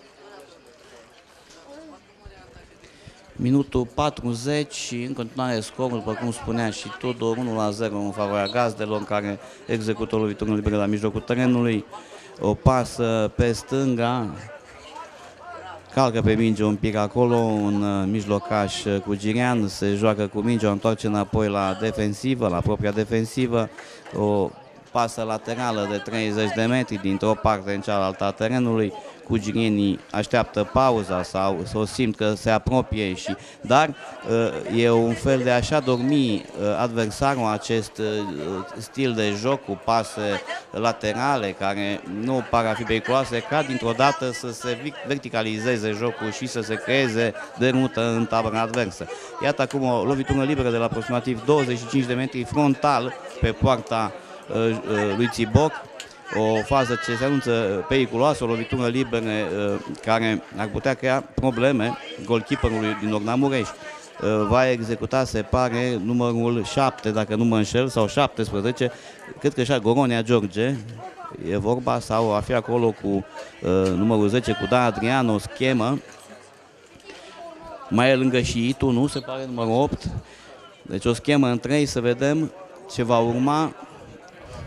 Minutul patruzeci și în continuare scorul, după cum spunea și Tudor, unu la zero în favoarea gazdelor, care execută lovitură liberă la mijlocul terenului. O pasă pe stânga, calcă pe minge un pic acolo, un mijlocaș cugirian, se joacă cu mingea, o întoarce înapoi la defensivă, la propria defensivă. O pasă laterală de treizeci de metri dintr-o parte în cealaltă a terenului. Cugirienii așteaptă pauza sau să o simt că se apropie, și, dar e un fel de așa dormi adversarul acest stil de joc cu pase laterale care nu par a fi periculoase, ca dintr-o dată să se verticalizeze jocul și să se creeze derută în tabăra adversă. Iată acum o lovitură liberă de la aproximativ douăzeci și cinci de metri frontal pe poarta lui Țiboc. O fază ce se anunță periculoasă, o lovitură liberă care ar putea crea probleme goalkeeperului din Ogna Mureș. Va executa, se pare, numărul șapte, dacă nu mă înșel, sau șaptesprezece, cred că așa, Goronia George e vorba, sau a fi acolo cu uh, numărul zece, cu Dan Adrian, o schemă. Mai e lângă și Itu, nu? Se pare numărul opt. Deci o schemă în trei, să vedem ce va urma.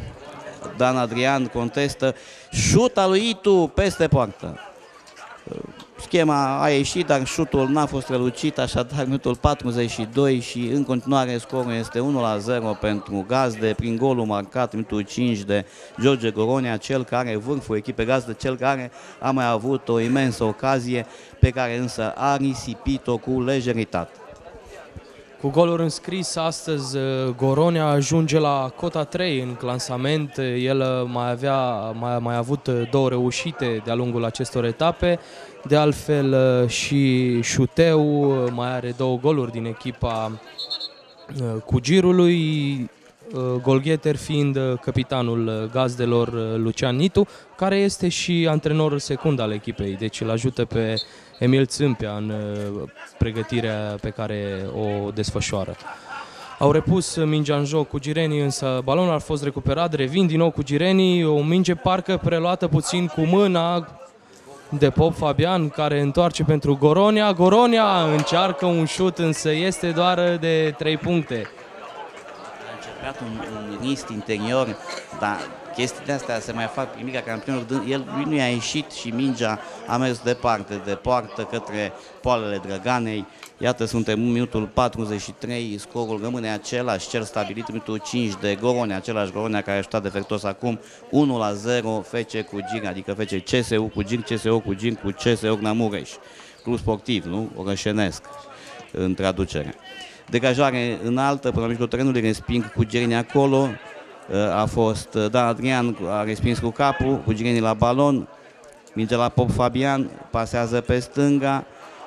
Dan Adrian contestă, șuta lui Itu peste poartă. schema a ieșit, dar șutul n-a fost strălucit, așadar minutul patruzeci și doi și în continuare scorul este unu la zero pentru gazde, prin golul marcat minutul cinci de George Goronia, cel care vârful echipei gazdă, cel care a mai avut o imensă ocazie pe care însă a risipit-o cu lejeritate. Cu goluri înscris astăzi, Goronia ajunge la cota trei în clasament. El mai avea mai, mai avut două reușite de-a lungul acestor etape. De altfel și Șuteu mai are două goluri din echipa Cugirului, golgheter fiind capitanul gazdelor Lucian Nitu, care este și antrenorul secund al echipei, deci îl ajută pe Emil Țâmpea în pregătirea pe care o desfășoară. Au repus mingea în joc cugirenii, însă balonul a fost recuperat, revin din nou cugirenii, o minge parcă preluată puțin cu mâna de Pop Fabian, care întoarce pentru Goronia. Goronia încearcă un șut, însă este doar de trei puncte. A încercat un, un rist interior, dar chestiile astea se mai fac primirea campionilor. El lui nu i-a ieșit și mingea a mers departe de poartă către poalele Drăganei. Iată, suntem în minutul patruzeci și trei, scorul rămâne același, cel stabilit minutul cinci de Goronia, același Goronia care a ajutat defectos acum, unu la zero, F C Cugir, adică F C C S U Cugir, C S U Cugir cu C S U Namureș, club sportiv, nu? Orășenesc, în traducere. Degajare înaltă, până la mijlocul terenului, resping cugirenii acolo, a fost Dan Adrian, a respins cu capul, cugirenii la balon, minge la Pop Fabian, pasează pe stânga,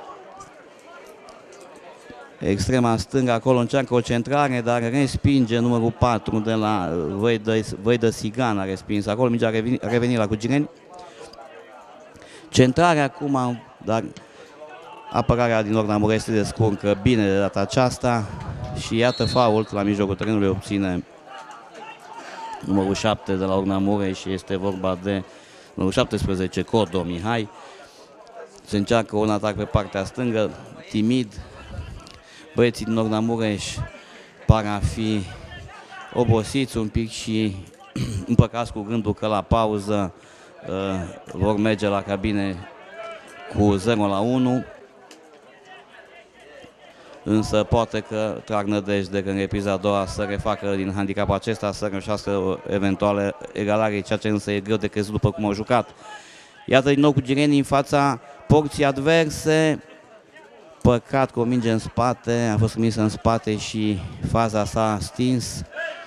extrema stângă, acolo încearcă o centrare, dar respinge numărul patru de la Văidă Sigan, a respins acolo, mingea a revenit, a revenit la Cugireni. Centrarea acum, dar apărarea din Lorna Mureș se descurcă bine de data aceasta și iată fault la mijlocul terenului obține numărul șapte de la Lorna Mureș și este vorba de numărul șaptesprezece, Codo Mihai. Se încearcă un atac pe partea stângă, timid. Băieții din Lorna Mureș par a fi obosiți un pic și împăcați cu gândul că la pauză uh, vor merge la cabine cu zero la unu. Însă poate că trag nădejde că în repriza a doua să refacă din handicapul acesta, să reușească o eventuală egalare, ceea ce însă e greu de crezut după cum au jucat. Iată din nou Cugirenii în fața porții adverse. Păcat că o minge în spate, a fost trimisă în spate și faza s-a stins.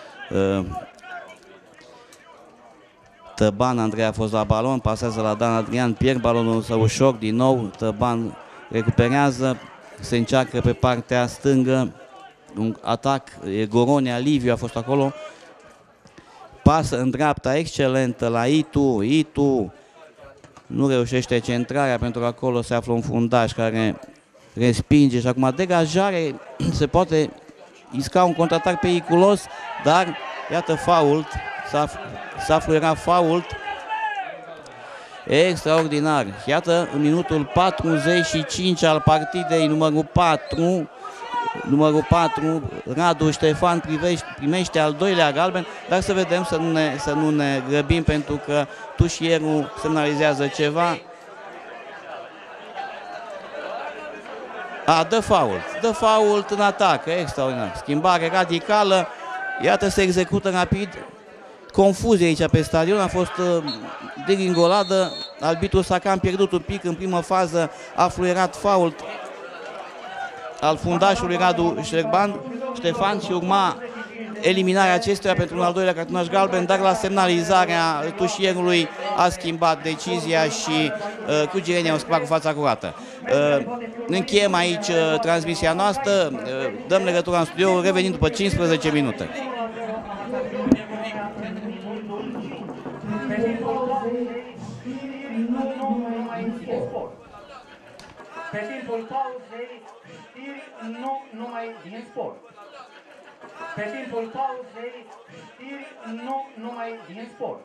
Tăban Andrei a fost la balon, pasează la Dan Adrian, pierd balonul său ușor, din nou Tăban recuperează, se încearcă pe partea stângă, un atac, e Goronia, Liviu a fost acolo, pasă în dreapta excelentă la Itu, Itu nu reușește centrarea pentru că acolo se află un fundaș care respinge și acum degajare, se poate isca un contraatac periculos, dar iată fault, s-a fluierat fault, extraordinar. Iată în minutul patruzeci și cinci al partidei, numărul patru, numărul patru, Radu Ștefan privește, primește al doilea galben, dar să vedem, să nu ne, să nu ne grăbim pentru că tușierul semnalizează ceva. A, dă fault, dă fault în atac, extraordinar, schimbare radicală, iată se execută rapid, confuzie aici pe stadion, a fost uh, degringoladă, arbitrul s-a cam pierdut un pic în primă fază, a fluierat fault al fundașului Radu Șerban, Ștefan și urma eliminarea acestuia pentru un al doilea cartonaș galben, dar la semnalizarea tușierului a schimbat decizia și uh, Cugirenii au schimbat cu fața curată. Uh, încheiem aici uh, transmisia noastră, uh, dăm legătura în studio, revenind după cincisprezece minute. Pe timpul pauzei, știri nu numai din sport. Pe timpul pauzei, știri nu numai din sport.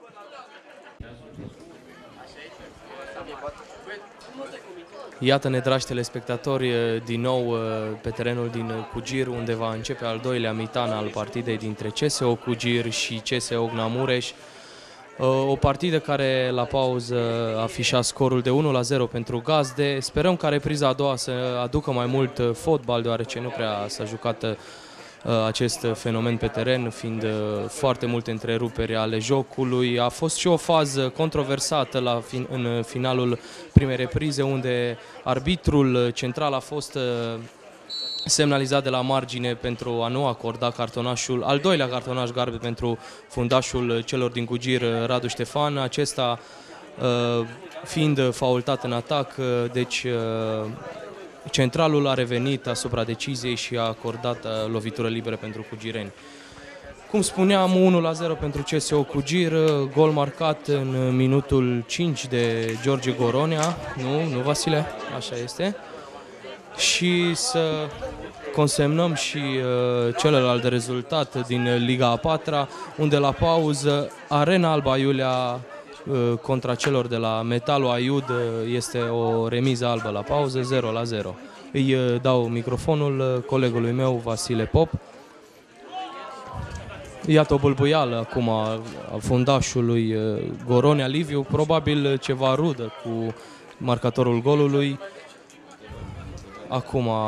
Iată-ne, dragi telespectatori, din nou pe terenul din Cugir, unde va începe al doilea mitan al partidei dintre C S O Cugir și C S O Gnamureș. O partidă care la pauză afișa scorul de unu la zero pentru gazde. Sperăm ca repriza a doua să aducă mai mult fotbal, deoarece nu prea s-a jucat acest fenomen pe teren, fiind foarte multe întreruperi ale jocului. A fost și o fază controversată la fin în finalul primei reprize, unde arbitrul central a fost semnalizat de la margine pentru a nu acorda cartonașul, al doilea cartonaș galben pentru fundașul celor din Gugir, Radu Ștefan, acesta fiind faultat în atac, deci centralul a revenit asupra deciziei și a acordat lovitură liberă pentru cugireni. Cum spuneam, unu la zero pentru C S O Cugir, gol marcat în minutul cinci de George Goronea, nu, nu Vasile, așa este. Și să consemnăm și uh, celălalt rezultat din Liga a patra, unde la pauză Arena Alba Iulia uh, contra celor de la Metalul Aiud uh, este o remiză albă la pauză, zero la zero. Îi uh, dau microfonul uh, colegului meu, Vasile Pop. Iată o bâlbâială acum a fundașului uh, Goronea Liviu, probabil ceva rudă cu marcatorul golului. Acum...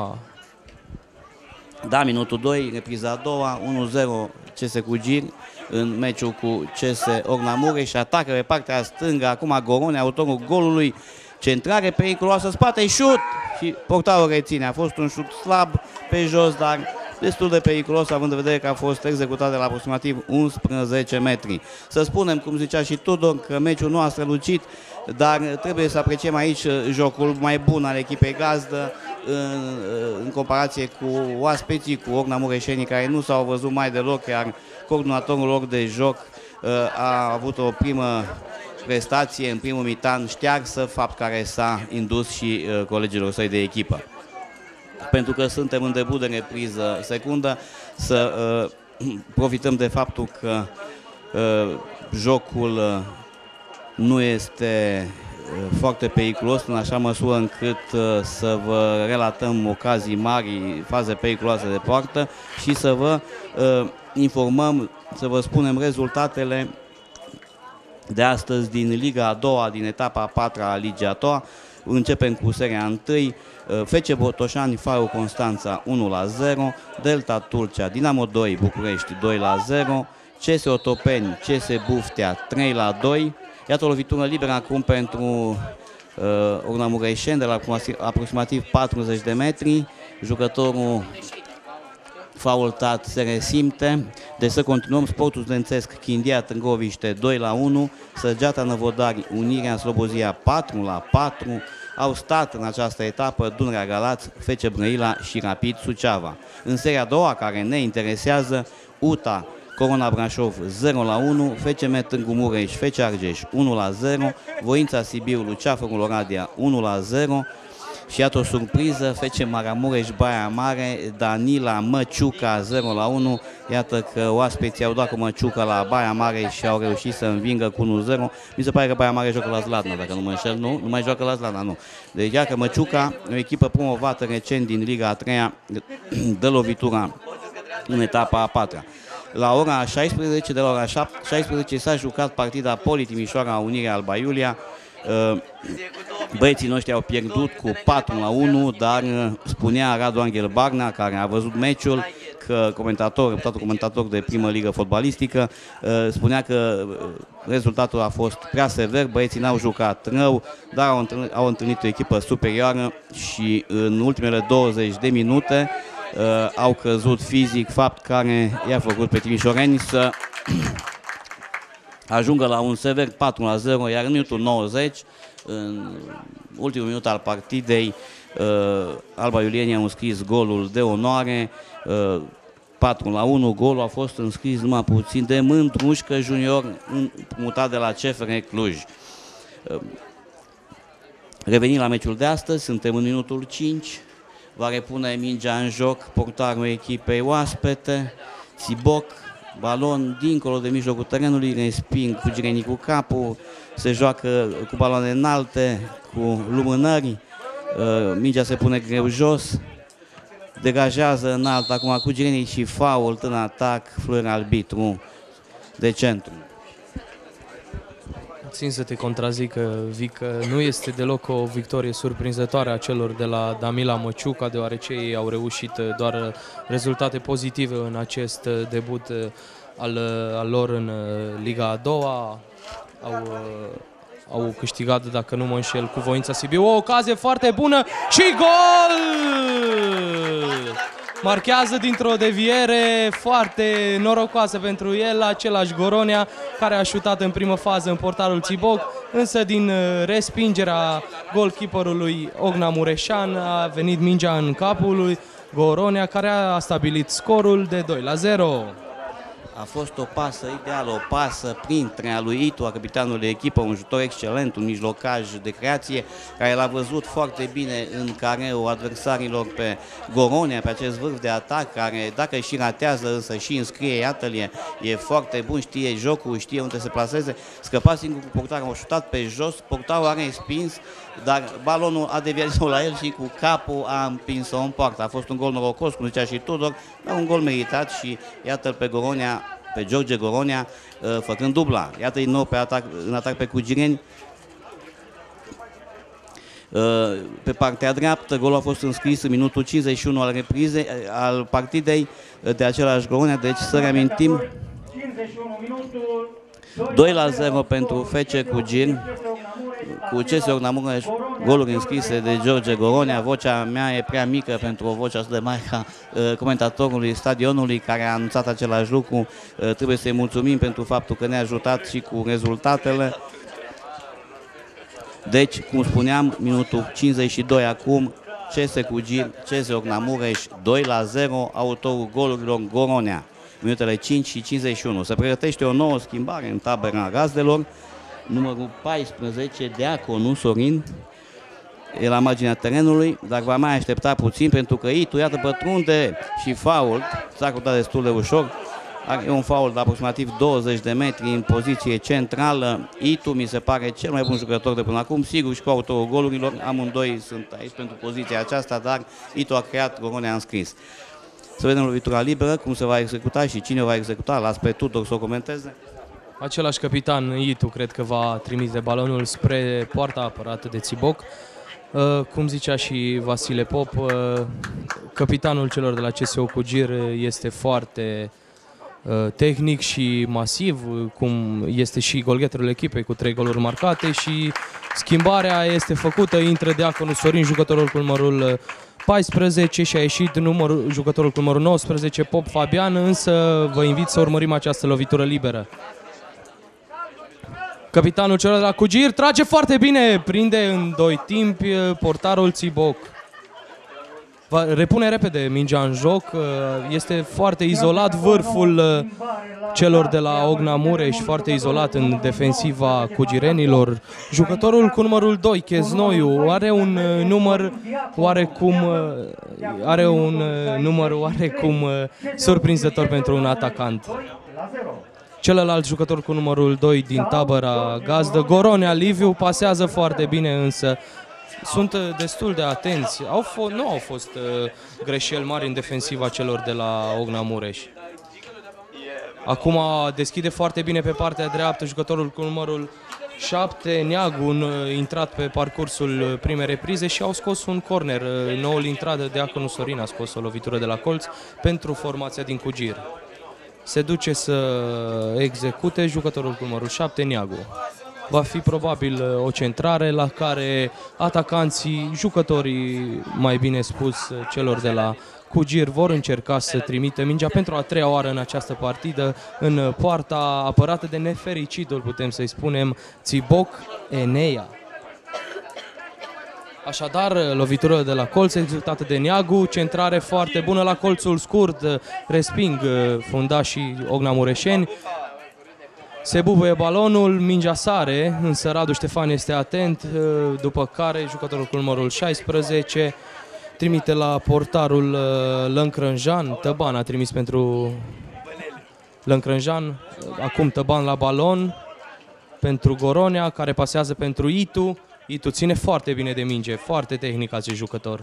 Da, minutul doi, repriza a doua, unu zero C S Cugir în meciul cu C S Orna Mureș, atacă pe partea stângă, acum Gorone, autorul golului, centrare periculoasă, spate, șut și portarul reține. A fost un șut slab pe jos, dar destul de periculos, având în vedere că a fost executat de la aproximativ unsprezece metri. Să spunem, cum zicea și Tudor, că meciul nu a strălucit, dar trebuie să apreciem aici jocul mai bun al echipei gazdă în, în comparație cu oaspeții, cu Orna Mureșenii, care nu s-au văzut mai deloc, iar coordonatorul lor de joc a avut o primă prestație în primul mitan ștearsă, fapt care s-a indus și colegilor săi de echipă. Pentru că suntem în debut de repriză secundă, să uh, profităm de faptul că uh, jocul uh, nu este uh, foarte periculos în așa măsură încât uh, să vă relatăm ocazii mari, faze periculoase de poartă și să vă uh, informăm, să vă spunem rezultatele de astăzi din Liga a doua, din etapa a patra a Ligii a doua. Începem cu seria întâi. F C Botoșani, Faru Constanța unu la zero, Delta Tulcea, Dinamo doi, București doi la zero, C S Otopeni, C S Buftea trei la doi. Iată o lovitură liberă acum pentru uh, Orna Mureșeni de la aproximativ patruzeci de metri. Jucătorul faultat se resimte. Deci să continuăm. Sportul studențesc Chindia Târgoviște doi la unu, Săgeata Năvodari, Unirea Slobozia patru la patru. Au stat în această etapă Dunărea Galați, F C Brăila și Rapid Suceava. În seria a doua, care ne interesează, U T A Corona Brașov zero la unu, F C M Târgu Mureș, F C Argeș unu la zero, Voința Sibiu, Luceafărul Oradea unu la zero. Și iată o surpriză, F C Maramureș, Baia Mare, Danila Măciuca zero la unu. Iată că oaspeții au dat cu Măciuca la Baia Mare și au reușit să învingă cu unu zero. Mi se pare că Baia Mare joacă la Zlatna, dacă nu mă înșel, nu? Nu mai joacă la Zlatna, nu. Deci iată că Măciuca, o echipă promovată recent din Liga a treia, dă lovitura în etapa a patra. La ora șaisprezece, de la ora șaisprezece s-a jucat partida Poli Timișoara Unirea Alba Iulia. Băieții noștri au pierdut cu patru la unu, dar spunea Radu Angel Barna, care a văzut meciul, că comentator, reputatul comentator de primă ligă fotbalistică, spunea că rezultatul a fost prea sever, băieții n-au jucat rău, dar au întâlnit, au întâlnit o echipă superioară și în ultimele douăzeci de minute au căzut fizic, fapt care i-a făcut pe timișoreni să ajungă la un sever patru la zero, iar în minutul nouăzeci, în ultimul minut al partidei, uh, Alba Iulienii au înscris golul de onoare, uh, patru la unu, golul a fost înscris numai puțin de Mândrușcă Junior, mutat de la C F R Cluj. Uh, revenim la meciul de astăzi, suntem în minutul cinci, va repune mingea în joc portarul echipei oaspete, Țiboc, balon dincolo de mijlocul terenului, resping cugirenii cu capul, se joacă cu baloane înalte, cu lumânări, mingea se pune greu jos, degajează înalt acum cugirenii și fault în atac, Florin arbitru de centru. Țin să te contrazic, Vic, că nu este deloc o victorie surprinzătoare a celor de la Damila Măciuca, deoarece ei au reușit doar rezultate pozitive în acest debut al, al lor în Liga a doua. Au, au câștigat, dacă nu mă înșel, cu Voința Sibiu. O ocazie foarte bună și gol! Marchează dintr-o deviere foarte norocoasă pentru el, același Goronea, care a șutat în primă fază în portarul Țiboc, însă din respingerea goalkeeperului Ogna Mureșan a venit mingea în capul lui Goronea, care a stabilit scorul de doi la zero. A fost o pasă ideală, o pasă printre a lui Itu, a capitanului de echipă, un jucător excelent, un mijlocaj de creație, care l-a văzut foarte bine în careul adversarilor pe Goronea, pe acest vârf de atac, care dacă și ratează, însă și înscrie, iată-l, e, e foarte bun, știe jocul, știe unde se plaseze, scăpa singur cu portarul, a șutat pe jos, portarul a respins, dar balonul a deviat la el și cu capul a împins-o în poartă. A fost un gol norocos, cum zicea și Tudor, dar un gol meritat și iată-l pe Goronea, pe George Goronea, făcând dubla. Iată din nou pe atac, în atac pe Cugireni. Pe partea dreaptă, golul a fost înscris în minutul cincizeci și unu al reprizei, al partidei, de același Goronea, deci să reamintim, doi la zero pentru F C Cugir, cu C S Ogna Mureș, goluri înscrise de George Goronea. Vocea mea e prea mică pentru o voce atât de mare ca uh, comentatorului stadionului, care a anunțat același lucru. Uh, trebuie să-i mulțumim pentru faptul că ne-a ajutat și cu rezultatele. Deci, cum spuneam, minutul cincizeci și doi acum, C S Cugir, C S Ogna Mureș, doi la zero, autorul golurilor Goronea. Minutele cinci și cincizeci și unu. Se pregătește o nouă schimbare în tabăra gazdelor. Numărul paisprezece, Deaconu Sorin, e la marginea terenului, dar va mai aștepta puțin pentru că Itu, iată, pătrunde și fault, s-a cutat destul de ușor. E un fault de aproximativ douăzeci de metri în poziție centrală. Itu mi se pare cel mai bun jucător de până acum, sigur și cu autorul golurilor, amândoi sunt aici pentru poziția aceasta, dar Itu a creat, Goronea a înscris. Să vedem lovitura liberă, cum se va executa și cine o va executa. Las pe Tudor să o comenteze. Același capitan, Itu, cred că va trimite balonul spre poarta apărată de Țiboc. Uh, cum zicea și Vasile Pop, uh, capitanul celor de la C S O Cugir este foarte uh, tehnic și masiv, cum este și golgheterul echipei cu trei goluri marcate, și schimbarea este făcută, intră Deaconu Sorin, jucătorul cu numărul paisprezece, și a ieșit numărul, jucătorul cu numărul nouăsprezece, Pop Fabian, însă vă invit să urmărim această lovitură liberă. Capitanul celor de la Cugir trage foarte bine, prinde în doi timpi portarul Țiboc. Va repune repede mingea în joc, este foarte izolat vârful celor de la Ogna Mureș, foarte izolat în defensiva cugirenilor. Jucătorul cu numărul doi, Cheznoiu, are un număr oarecum are un număr oarecum surprinzător pentru un atacant. Celălalt jucător cu numărul doi din tabăra gazdă, Goronea Liviu, pasează foarte bine, însă sunt destul de atenți. Au fost, nu au fost uh, greșeli mari în defensiva celor de la Ogna Mureș. Acum deschide foarte bine pe partea dreaptă jucătorul cu numărul șapte, Neagu, un, intrat pe parcursul primei reprize, și au scos un corner. Noul intrat, Deaconu Sorin a scos o lovitură de la colț pentru formația din Cugir. Se duce să execute jucătorul cu numărul șapte, Neagu. Va fi probabil o centrare la care atacanții, jucătorii, mai bine spus, celor de la Cugir, vor încerca să trimită mingea pentru a treia oară în această partidă în poarta apărată de nefericitul, putem să-i spunem, Țiboc Enea. Așadar, lovitură de la colț executată de Neagu, centrare foarte bună la colțul scurt, resping fundașii Ogna Mureșeni. Se bubuie balonul, mingea sare, însă Radu Ștefan este atent, după care jucătorul cu numărul șaisprezece trimite la portarul Lăncrânjan. Tăban a trimis pentru Lăncrânjan, acum Tăban la balon pentru Goronea, care pasează pentru Itu. Itu ține foarte bine de minge, foarte tehnic acest jucător.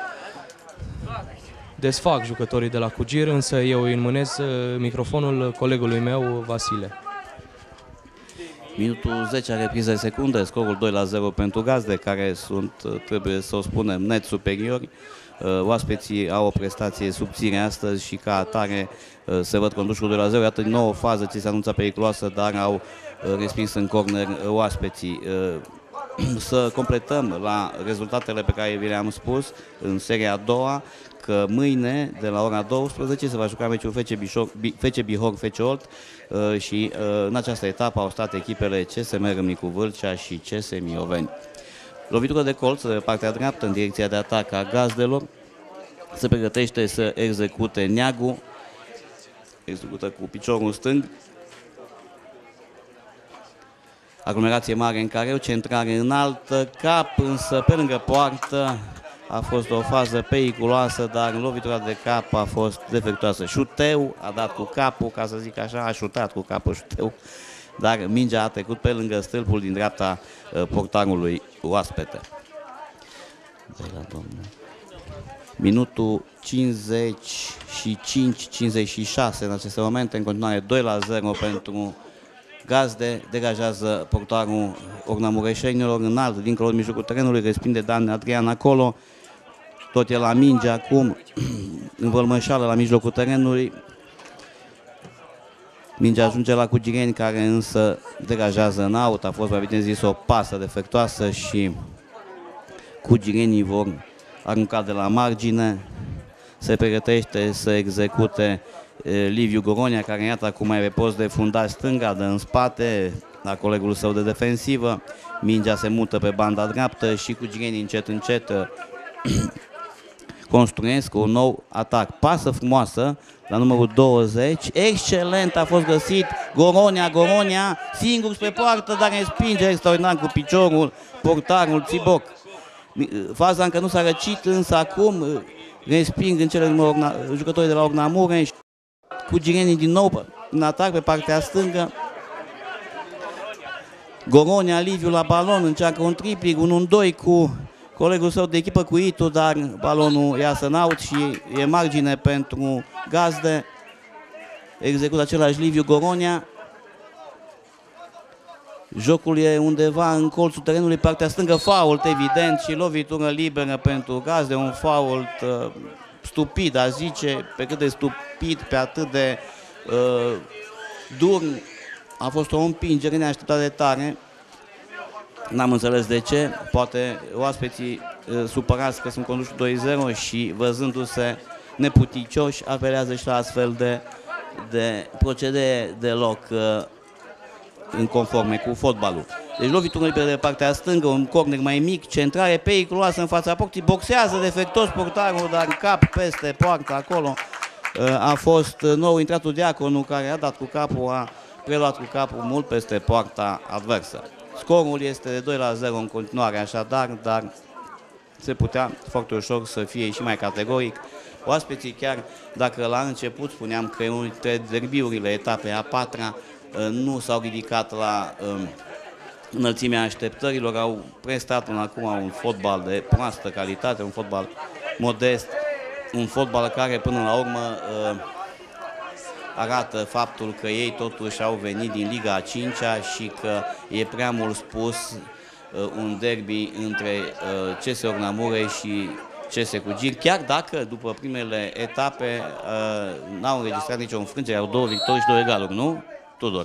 Desfac jucătorii de la Cugir, însă eu îi înmânez microfonul colegului meu, Vasile. Minutul zece a reprizei secunde, scorul doi la zero pentru gazde, care sunt, trebuie să o spunem, net superiori. Oaspeții au o prestație subțire astăzi și ca atare se văd conduși cu doi la zero. Iată din nou o fază ce se anunță periculoasă, dar au respins în corner oaspeții. Să completăm la rezultatele pe care vi le-am spus în seria a doua, că mâine, de la ora douăsprezece, se va juca meciul F C Bihor F C Olt și în această etapă au stat echipele C S M Râmnicu Vâlcea și C S Mioveni. Lovitură de colț de partea dreaptă în direcția de atac a gazdelor. Se pregătește să execute Neagu. Execută cu piciorul stâng. Aglomerație mare în careu, centrare înaltă, cap însă pe lângă poartă. A fost o fază periculoasă, dar lovitura de cap a fost defectuoasă. Șuteu, a dat cu capul, ca să zic așa, a șutat cu capul șuteu, dar mingea a trecut pe lângă stâlpul din dreapta portarului oaspete. Minutul cincizeci și cinci cincizeci și șase în aceste momente, în continuare doi la zero pentru gazde, degajează portarul Ogna-Mureșenilor înalt, dincolo de mijlocul terenului, respinde Dan Adrian acolo, tot e la minge acum, învălmășeală la mijlocul terenului. Mingea ajunge la Cugireni, care însă degajează în aut, a fost, mai bine zis, o pasă defectuoasă și Cugirenii vor arunca de la margine. Se pregătește să execute Liviu Goronia, care iată acum mai pe post de fundaș stânga, dă în spate la colegul său de defensivă. Mingea se mută pe banda dreaptă și Cugirenii încet încet construiesc un nou atac. Pasă frumoasă la numărul douăzeci. Excelent a fost găsit Goronia, Goronia singur spre poartă, dar respinge extraordinar cu piciorul portarul Țiboc. Faza încă nu s-a răcit, însă acum resping în cele jucătorii de la Ogna Mureș. Cugirenii din nou în atac pe partea stângă. Goronia, Liviu la balon, încearcă un triplic, un unu doi cu colegul său de echipă, cu Itu, dar balonul iasă în aut și e margine pentru gazde. Execută același Liviu Goronia. Jocul e undeva în colțul terenului, partea stângă, fault evident și lovitură liberă pentru gazde, un fault uh, stupid, a zice, pe cât de stupid, pe atât de uh, dur. A fost o împingere neașteptată de tare. N-am înțeles de ce, poate oaspeții uh, supărați că sunt conduși doi zero și văzându-se neputicioși apelează și la astfel de, de procedee deloc uh, în conforme cu fotbalul. Deci lovitură liberă de partea stângă, un corner mai mic, centrare periculoasă în fața porții, boxează defectos portarul, dar cap peste poartă acolo. A fost nou intratul Diaconu, care a dat cu capul, a preluat cu capul mult peste poarta adversă. Scorul este de doi la zero în continuare, așadar, dar se putea foarte ușor să fie și mai categoric. Oaspeții, chiar dacă la început spuneam că e unul dintre derbiurile etapei a patra, nu s-au ridicat la um, înălțimea așteptărilor, au prestat până acum un fotbal de proastă calitate, un fotbal modest, un fotbal care până la urmă uh, arată faptul că ei totuși au venit din Liga a cincea și că e prea mult spus uh, un derby între uh, C S Ogna Mureș și C S Cugiri, chiar dacă după primele etape uh, n-au înregistrat nicio înfrângere, au două victorii și două egaluri, nu? Tudor.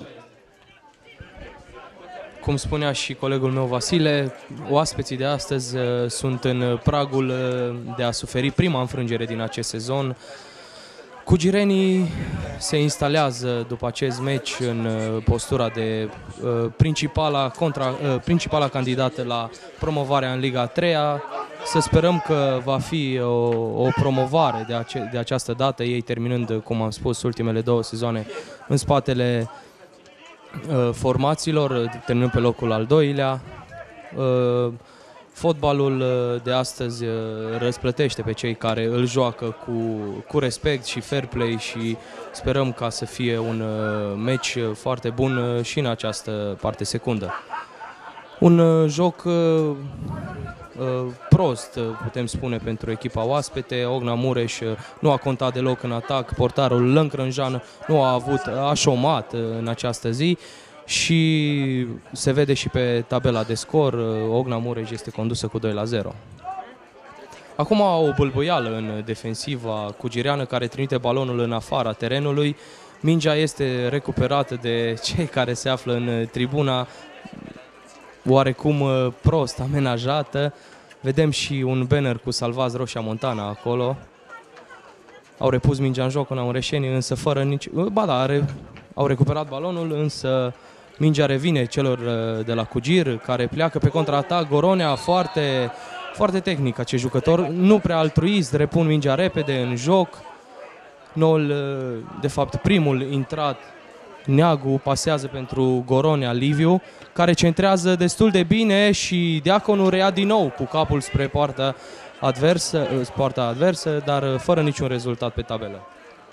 Cum spunea și colegul meu Vasile, oaspeții de astăzi uh, sunt în pragul uh, de a suferi prima înfrângere din acest sezon. Cugirenii se instalează după acest meci în uh, postura de uh, principala, contra, uh, principala candidată la promovarea în Liga a treia. Să sperăm că va fi o, o promovare de, ace de această dată, ei terminând, cum am spus, ultimele două sezoane în spatele uh, formațiilor, terminând pe locul al doilea. Uh, fotbalul uh, de astăzi uh, răsplătește pe cei care îl joacă cu, cu respect și fair play și sperăm ca să fie un uh, meci foarte bun uh, și în această parte secundă. Un uh, joc uh, prost, putem spune, pentru echipa oaspete. Ogna Mureș nu a contat deloc în atac, portarul Lâncrânjan nu a avut, a șomat în această zi și se vede și pe tabela de scor, Ogna Mureș este condusă cu doi la zero. Acum o bâlbâială în defensiva cugireană care trimite balonul în afara terenului. Mingea este recuperată de cei care se află în tribuna, oarecum prost amenajată. Vedem și un banner cu Salvați Roșia Montana acolo. Au repus mingea în joc în aureșenii, însă fără nici... Ba da, are... au recuperat balonul, însă mingea revine celor de la Cugir, care pleacă pe contraatac. Goronea foarte, foarte tehnic acest jucător, nu prea altruist, repun mingea repede în joc. Noul, de fapt primul intrat, Neagu, pasează pentru Goronea Liviu, care centrează destul de bine și Diaconul reia din nou cu capul spre poarta adversă, poarta adversă, dar fără niciun rezultat pe tabelă.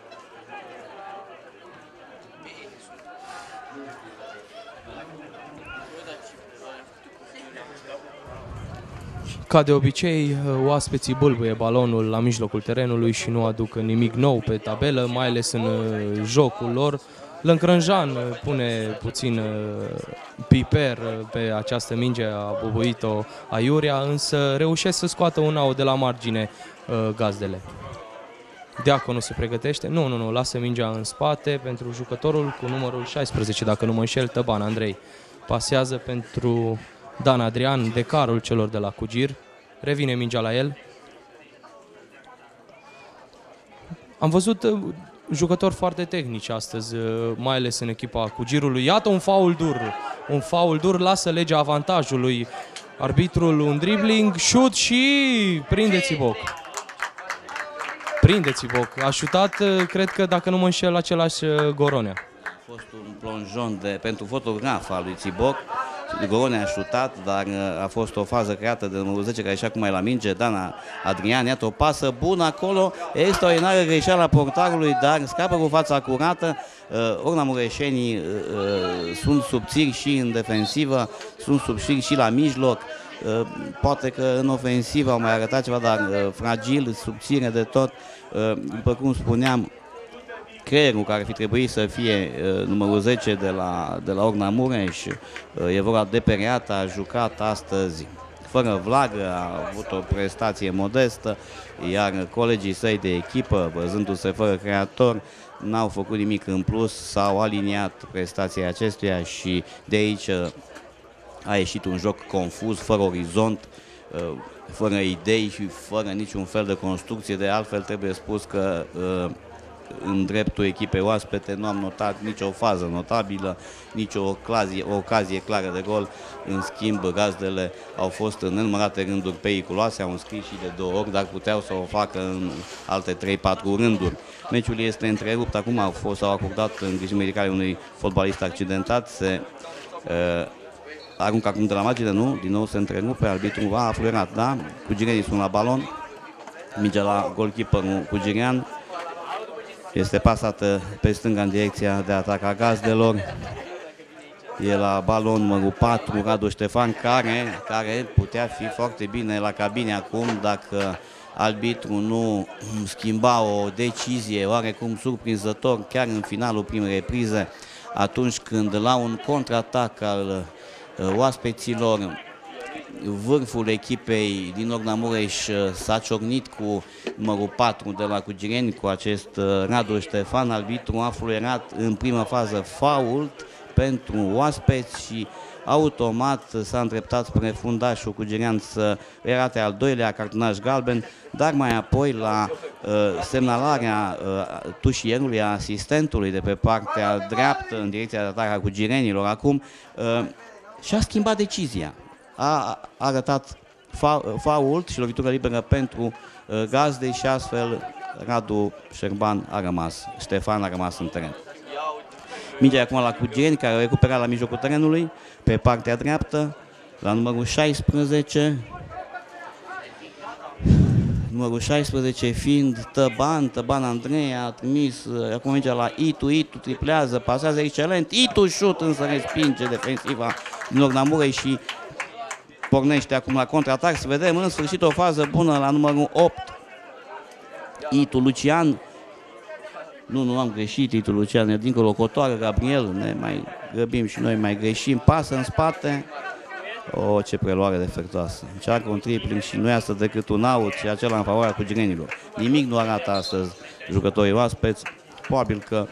Ca de obicei, oaspeții bâlbâie balonul la mijlocul terenului și nu aduc nimic nou pe tabelă, mai ales în jocul lor. Lâncrânjan pune puțin piper pe această minge, a bubuit-o aiurea, însă reușesc să scoată un out de la margine gazdele. Diaconul se pregătește, nu, nu, nu, lasă mingea în spate pentru jucătorul cu numărul șaisprezece, dacă nu mă înșel, Tăban Andrei. Pasează pentru Dan Adrian, decarul celor de la Cugir. Revine mingea la el. Am văzut jucători foarte tehnici astăzi, mai ales în echipa Cugirului. Iată un faul dur. Un faul dur lasă legea avantajului. Arbitrul un dribbling, șut și prinde Țiboc. Prinde Țiboc. A șutat, cred că, dacă nu mă înșel, același Goronea. A fost un plonjon de, pentru fotograf al lui Țiboc. Goronea a șutat, dar a fost o fază creată de numărul zece, care ieșea acum mai la minge, Dan Adrian. Iată o pasă bună acolo, extraordinară greșeala portarului, dar scapă cu fața curată. Ogna Mureșenii uh, uh, sunt subțiri și în defensivă, sunt subțiri și la mijloc. Uh, poate că în ofensivă au mai arătat ceva, dar uh, fragil, subțire de tot. Uh, după cum spuneam, creierul care ar fi trebuit să fie uh, numărul zece de la, de la Ogna Mureș, uh, e vorba de Pereata, a jucat astăzi fără vlagă, a avut o prestație modestă, iar colegii săi de echipă, văzându-se fără creator, n-au făcut nimic în plus, s-au aliniat prestația acestuia și de aici uh, a ieșit un joc confuz, fără orizont, uh, fără idei și fără niciun fel de construcție. De altfel trebuie spus că uh, în dreptul echipei oaspete nu am notat nicio fază notabilă, nicio ocazie, o ocazie clară de gol. În schimb, gazdele au fost în nenumărate rânduri periculoase, au înscris și de două ori, dar puteau să o facă în alte trei patru rânduri. Meciul este întrerupt, acum au fost, s-au acordat îngrijiri medicale unui fotbalist accidentat, se uh, aruncă acum de la margine, nu? Din nou se întrerupe, arbitrul a fluierat, da? Cugirenii sunt la balon, mingea la golkeeperul cugirean. Este pasată pe stânga în direcția de atac a gazdelor. E la balon numărul patru, Radu Ștefan, care, care putea fi foarte bine la cabine acum dacă arbitrul nu schimba o decizie oarecum surprinzător chiar în finalul primei reprize, atunci când la un contraatac al oaspeților vârful echipei din Ogna Mureș s-a ciocnit cu numărul patru de la Cugireni, cu acest Radu Ștefan. Arbitru a fluierat în prima fază fault pentru oaspeți și automat s-a îndreptat spre fundașul cugirean să erate al doilea cartonaș galben, dar mai apoi la uh, semnalarea uh, tușierului, a asistentului de pe partea dreaptă în direcția de atac a cugirenilor acum uh, și-a schimbat decizia. A arătat fa fault și lovitură liberă pentru uh, gazde și astfel Radu Șerban a rămas, Ștefan a rămas în teren. Mingea acum la Cugireni, care a recuperat la mijlocul terenului, pe partea dreaptă, la numărul șaisprezece. Numărul șaisprezece fiind Tăban, Tăban Andrei a trimis, acum mingea la Itu, Itu triplează, pasează excelent, Itu șut, însă respinge defensiva din Ogna Mureș și pornește acum la contraatac. Să vedem în sfârșit o fază bună la numărul opt. Itu Lucian. Nu, nu am greșit, Itu Lucian, e dincolo Cotoară, Gabriel, ne mai grăbim și noi, mai greșim, pasă în spate. O, ce preluare defectoasă. Încearcă un tripling și nu e asta decât un out și acela în favoarea cugirenilor. Nimic nu arată astăzi jucătorii oaspeți. Probabil că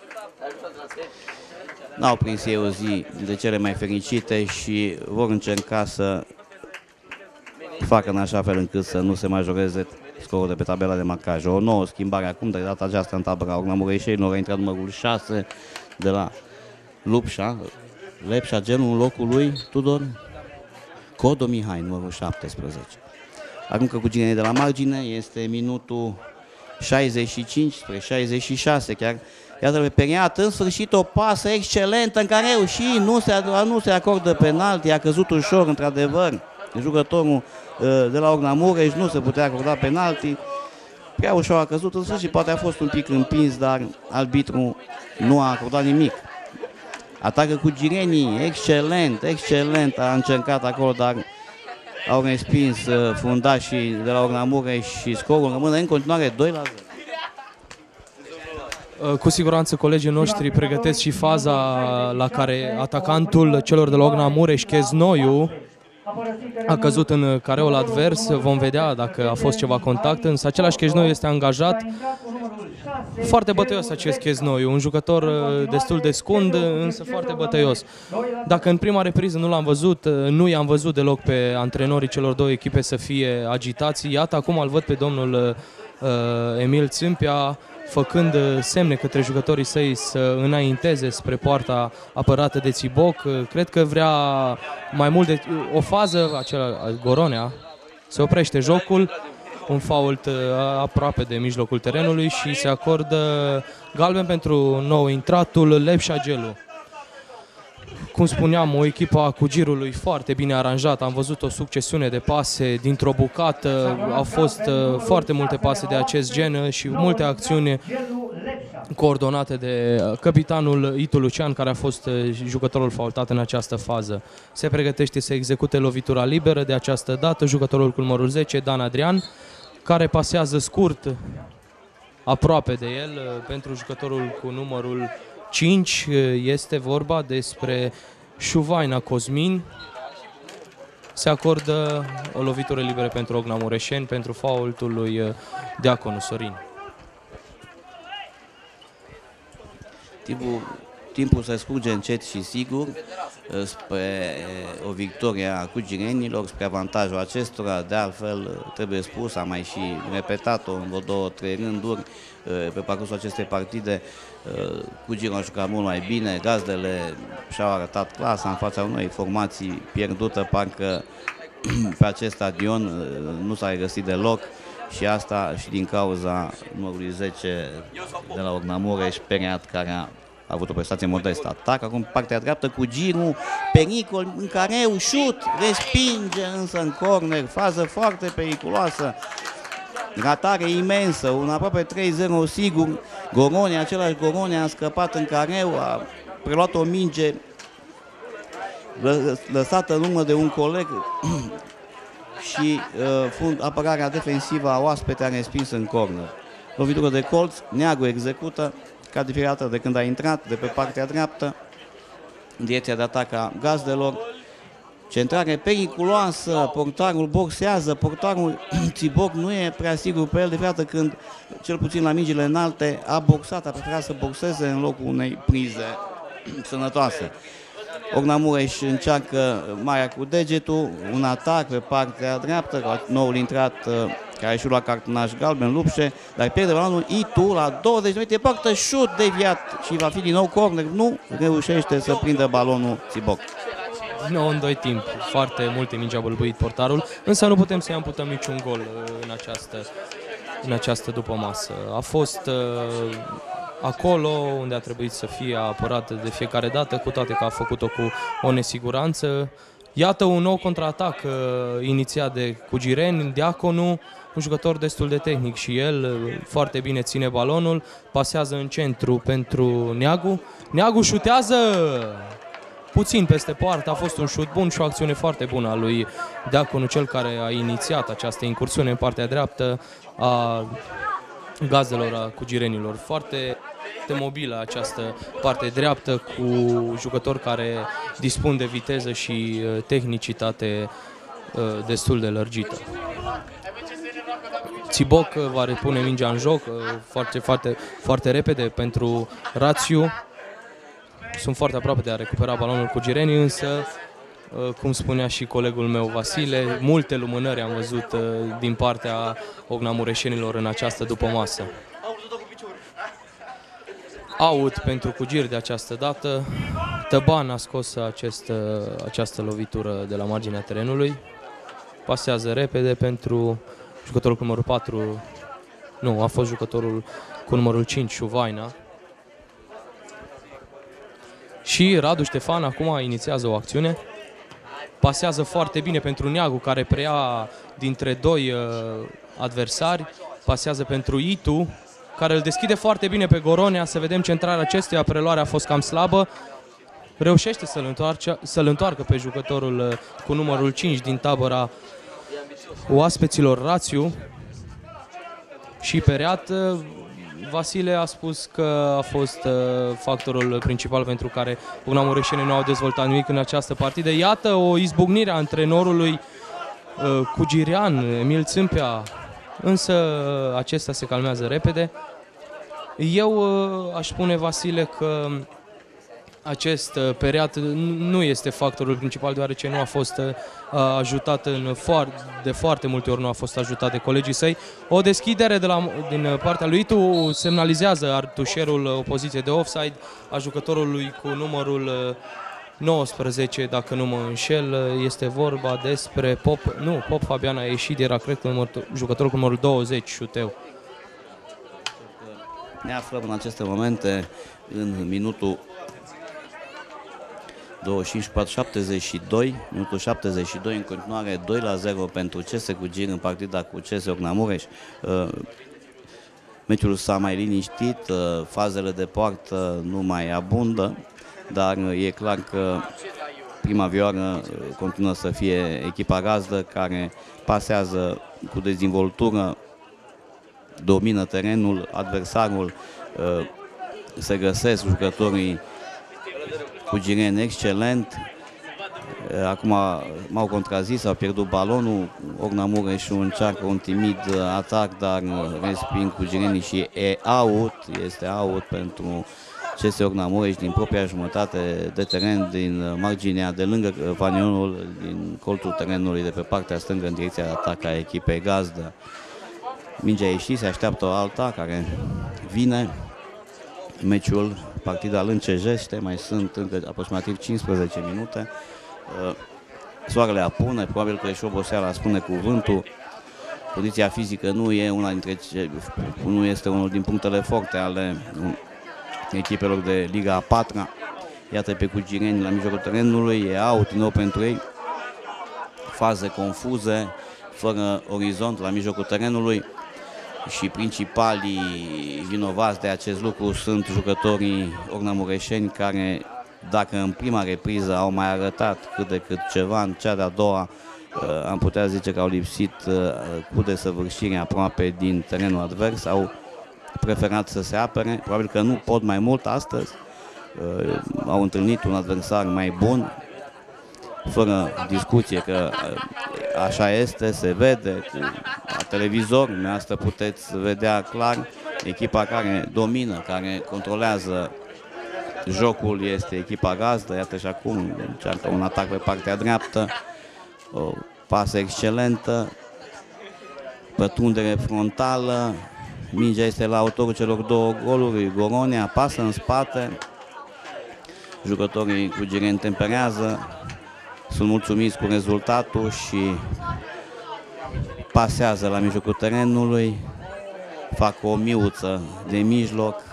n-au prins ei o zi de cele mai fericite și vor încerca să facă în așa fel încât să nu se majoreze scorul de pe tabela de marcaj. O nouă schimbare acum, de data aceasta în tabăra Ogna Mureșenilor a intrat numărul șase de la Lupșa, Lepșa Gelu în locul lui Tudor Codo Mihai, numărul șaptesprezece. Aruncă Cugirenii de la margine, este minutul șaizeci și cinci spre șaizeci și șase, chiar iată pe Periat, în sfârșit o pasă excelentă în care și nu se, nu se acordă penalti, a căzut ușor într-adevăr. Jucătorul de la Ogna Mureș nu se putea acorda penalti, prea ușor a căzut, în sfârșit poate a fost un pic împins, dar arbitrul nu a acordat nimic. Atacă Cugirenii, excelent, excelent, a încercat acolo, dar au respins fundașii de la Ogna Mureș și scorul rămâne în continuare doi la zero. Cu siguranță colegii noștri pregătesc și faza la care atacantul celor de la Ogna Mureș, Cheznoiu, a căzut în careul advers. Vom vedea dacă a fost ceva contact, însă același Cheznoiu este angajat. Foarte bătăios acest Cheznoiu, un jucător destul de scund, însă foarte bătăios. Dacă în prima repriză nu l-am văzut, nu i-am văzut deloc pe antrenorii celor două echipe să fie agitați. Iată, acum îl văd pe domnul uh, Emil Țâmpea făcând semne către jucătorii săi să înainteze spre poarta apărată de Țiboc. Cred că vrea mai mult de o fază, acela Goronea, se oprește jocul, un fault aproape de mijlocul terenului și se acordă galben pentru nou intratul Lepșa Gelu. Cum spuneam, o echipă a Cugirului foarte bine aranjată. Am văzut o succesiune de pase dintr-o bucată. Au fost foarte multe pase de acest gen și multe acțiuni coordonate de capitanul Itu Lucian, care a fost jucătorul faultat în această fază. Se pregătește să execute lovitura liberă de această dată jucătorul cu numărul zece, Dan Adrian, care pasează scurt aproape de el pentru jucătorul cu numărul cinci. Este vorba despre Șuvaina Cosmin. Se acordă o lovitură liberă pentru Ogna Mureșeni pentru faultul lui Deaconu Sorin. Timpul, timpul se scurge încet și sigur spre o victorie a cugirenilor, spre avantajul acestora. De altfel, trebuie spus, am mai și repetat-o în vreo două, trei rânduri pe parcursul acestei partide. Cugirul a jucat mult mai bine, gazdele și-au arătat clasa în fața unei formații pierdută, parcă pe acest stadion nu s-a regăsit deloc. Și asta și din cauza numărului zece de la Ogna Mureș, Periat, care a avut o prestație modestă. Atac acum partea dreaptă cu girul, pericol în careu, șut, respinge însă în corner, fază foarte periculoasă, ratare imensă, un aproape trei zero sigur. Gorone, același Gorone a scăpat în careu, a preluat o minge lăsată în urmă de un coleg și uh, fund, apărarea defensivă a oaspete a respins în corner. Lovitură de colț, Neagu execută ca de fiecare dată de când a intrat, de pe partea dreaptă, în direcția de atac a gazdelor. Centrare periculoasă, portarul boxează, portarul Țiboc nu e prea sigur pe el, de fiecare dată când, cel puțin la mingile înalte, a boxat, a preferat să boxeze în locul unei prize sănătoase. Ogna Mureș încearcă marea cu degetul, un atac pe partea dreaptă, noul intrat care și-a luat cartonaș galben, Lupșe, dar pierde balonul Itu la douăzeci de metri, poartă șut deviat și va fi din nou corner, nu reușește să prindă balonul Țiboc. nouă în doi timp, foarte multe mingi a bâlbâit portarul, însă nu putem să-i amputăm niciun gol în această, în această dupămasă. A fost uh, acolo unde a trebuit să fie apărat de fiecare dată, cu toate că a făcut-o cu o nesiguranță. Iată un nou contraatac uh, inițiat de Cugireni, Deaconu, un jucător destul de tehnic și el, uh, foarte bine ține balonul, pasează în centru pentru Neagu. Neagu șutează puțin peste poartă, a fost un șut bun și o acțiune foarte bună a lui Deaconu, cel care a inițiat această incursiune în partea dreaptă a gazdelor, a cugirenilor. Foarte foarte mobilă această parte dreaptă, cu jucători care dispun de viteză și tehnicitate destul de lărgită. Țiboc va repune mingea în joc foarte, foarte, foarte repede pentru Rațiu. Sunt foarte aproape de a recupera balonul cu girenii, însă, cum spunea și colegul meu Vasile, multe lumânări am văzut din partea ognamureșenilor în această dupămasă. Out pentru Cugiri de această dată. Tăban a scos acest, această lovitură de la marginea terenului. Pasează repede pentru jucătorul cu numărul patru. Nu, a fost jucătorul cu numărul cinci, Șuvaina. Și Radu Ștefan acum inițiază o acțiune. Pasează foarte bine pentru Neagu, care preia dintre doi uh, adversari. Pasează pentru Itu, care îl deschide foarte bine pe Goronea. Să vedem centrarea acestuia, preluarea a fost cam slabă. Reușește să-l întoarcă, să-l întoarcă pe jucătorul uh, cu numărul cinci din tabăra oaspeților Rațiu. Și pe reat, uh, Vasile a spus că a fost uh, factorul principal pentru care ognamureșenii nu au dezvoltat nimic în această partidă. Iată o izbucnire a antrenorului uh, Cugirian, Emil Țâmpea, însă uh, acesta se calmează repede. Eu uh, aș spune, Vasile, că acest uh, periat nu este factorul principal, deoarece nu a fost uh, ajutat în foar de foarte multe ori, nu a fost ajutat de colegii săi. O deschidere de la, din partea lui Itu semnalizează artușerul o poziție de offside a jucătorului cu numărul nouăsprezece, dacă nu mă înșel. Este vorba despre Pop, nu, Pop Fabian a ieșit, era cred că număr, jucătorul cu numărul douăzeci, Șuteu. Ne aflăm în aceste momente în minutul douăzeci și cinci patru șaptezeci și doi, minutul șaptezeci și doi, în continuare doi la zero pentru C S Cugiri în partida cu C S Ogna Mureș. Meciul s-a mai liniștit, fazele de poartă nu mai abundă, dar e clar că prima vioară continuă să fie echipa gazdă, care pasează cu dezvoltură, domină terenul, adversarul, se găsesc jucătorii cugireni excelent. Acum m-au contrazis, au pierdut balonul. Ogna Mureșul încearcă un timid atac, dar resping cugirenii și e out. Este out pentru C S Ogna Mureș din propria jumătate de teren, din marginea de lângă vanionul, din colțul terenului de pe partea stângă în direcția de atac a echipei gazdă. Mingea a ieșit, se așteaptă o alta care vine. Meciul, partida îl încejește, mai sunt încă aproximativ cincisprezece minute. Soarele apune, probabil că și oboseala spune cuvântul. Condiția fizică nu e una dintre ce, nu este unul din punctele forte ale echipelor de Liga a patra. Iată pe cugireni la mijlocul terenului, e out din nou pentru ei. Faze confuze, fără orizont la mijlocul terenului. Și principalii vinovați de acest lucru sunt jucătorii ognamureșeni, care, dacă în prima repriză au mai arătat cât de cât ceva, în cea de-a doua am putea zice că au lipsit cu desăvârșire aproape din terenul advers, au preferat să se apere, probabil că nu pot mai mult astăzi, au întâlnit un adversar mai bun, fără discuție că așa este, se vede la televizor, dumneavoastră puteți vedea clar, echipa care domină, care controlează jocul este echipa gazdă. Iată și acum încearcă un atac pe partea dreaptă, o pasă excelentă, pătrundere frontală, mingea este la autorul celor două goluri, Goronea, pasă în spate, jucătorii cugireni temperează, sunt mulțumiți cu rezultatul și pasează la mijlocul terenului, fac o miuță de mijloc,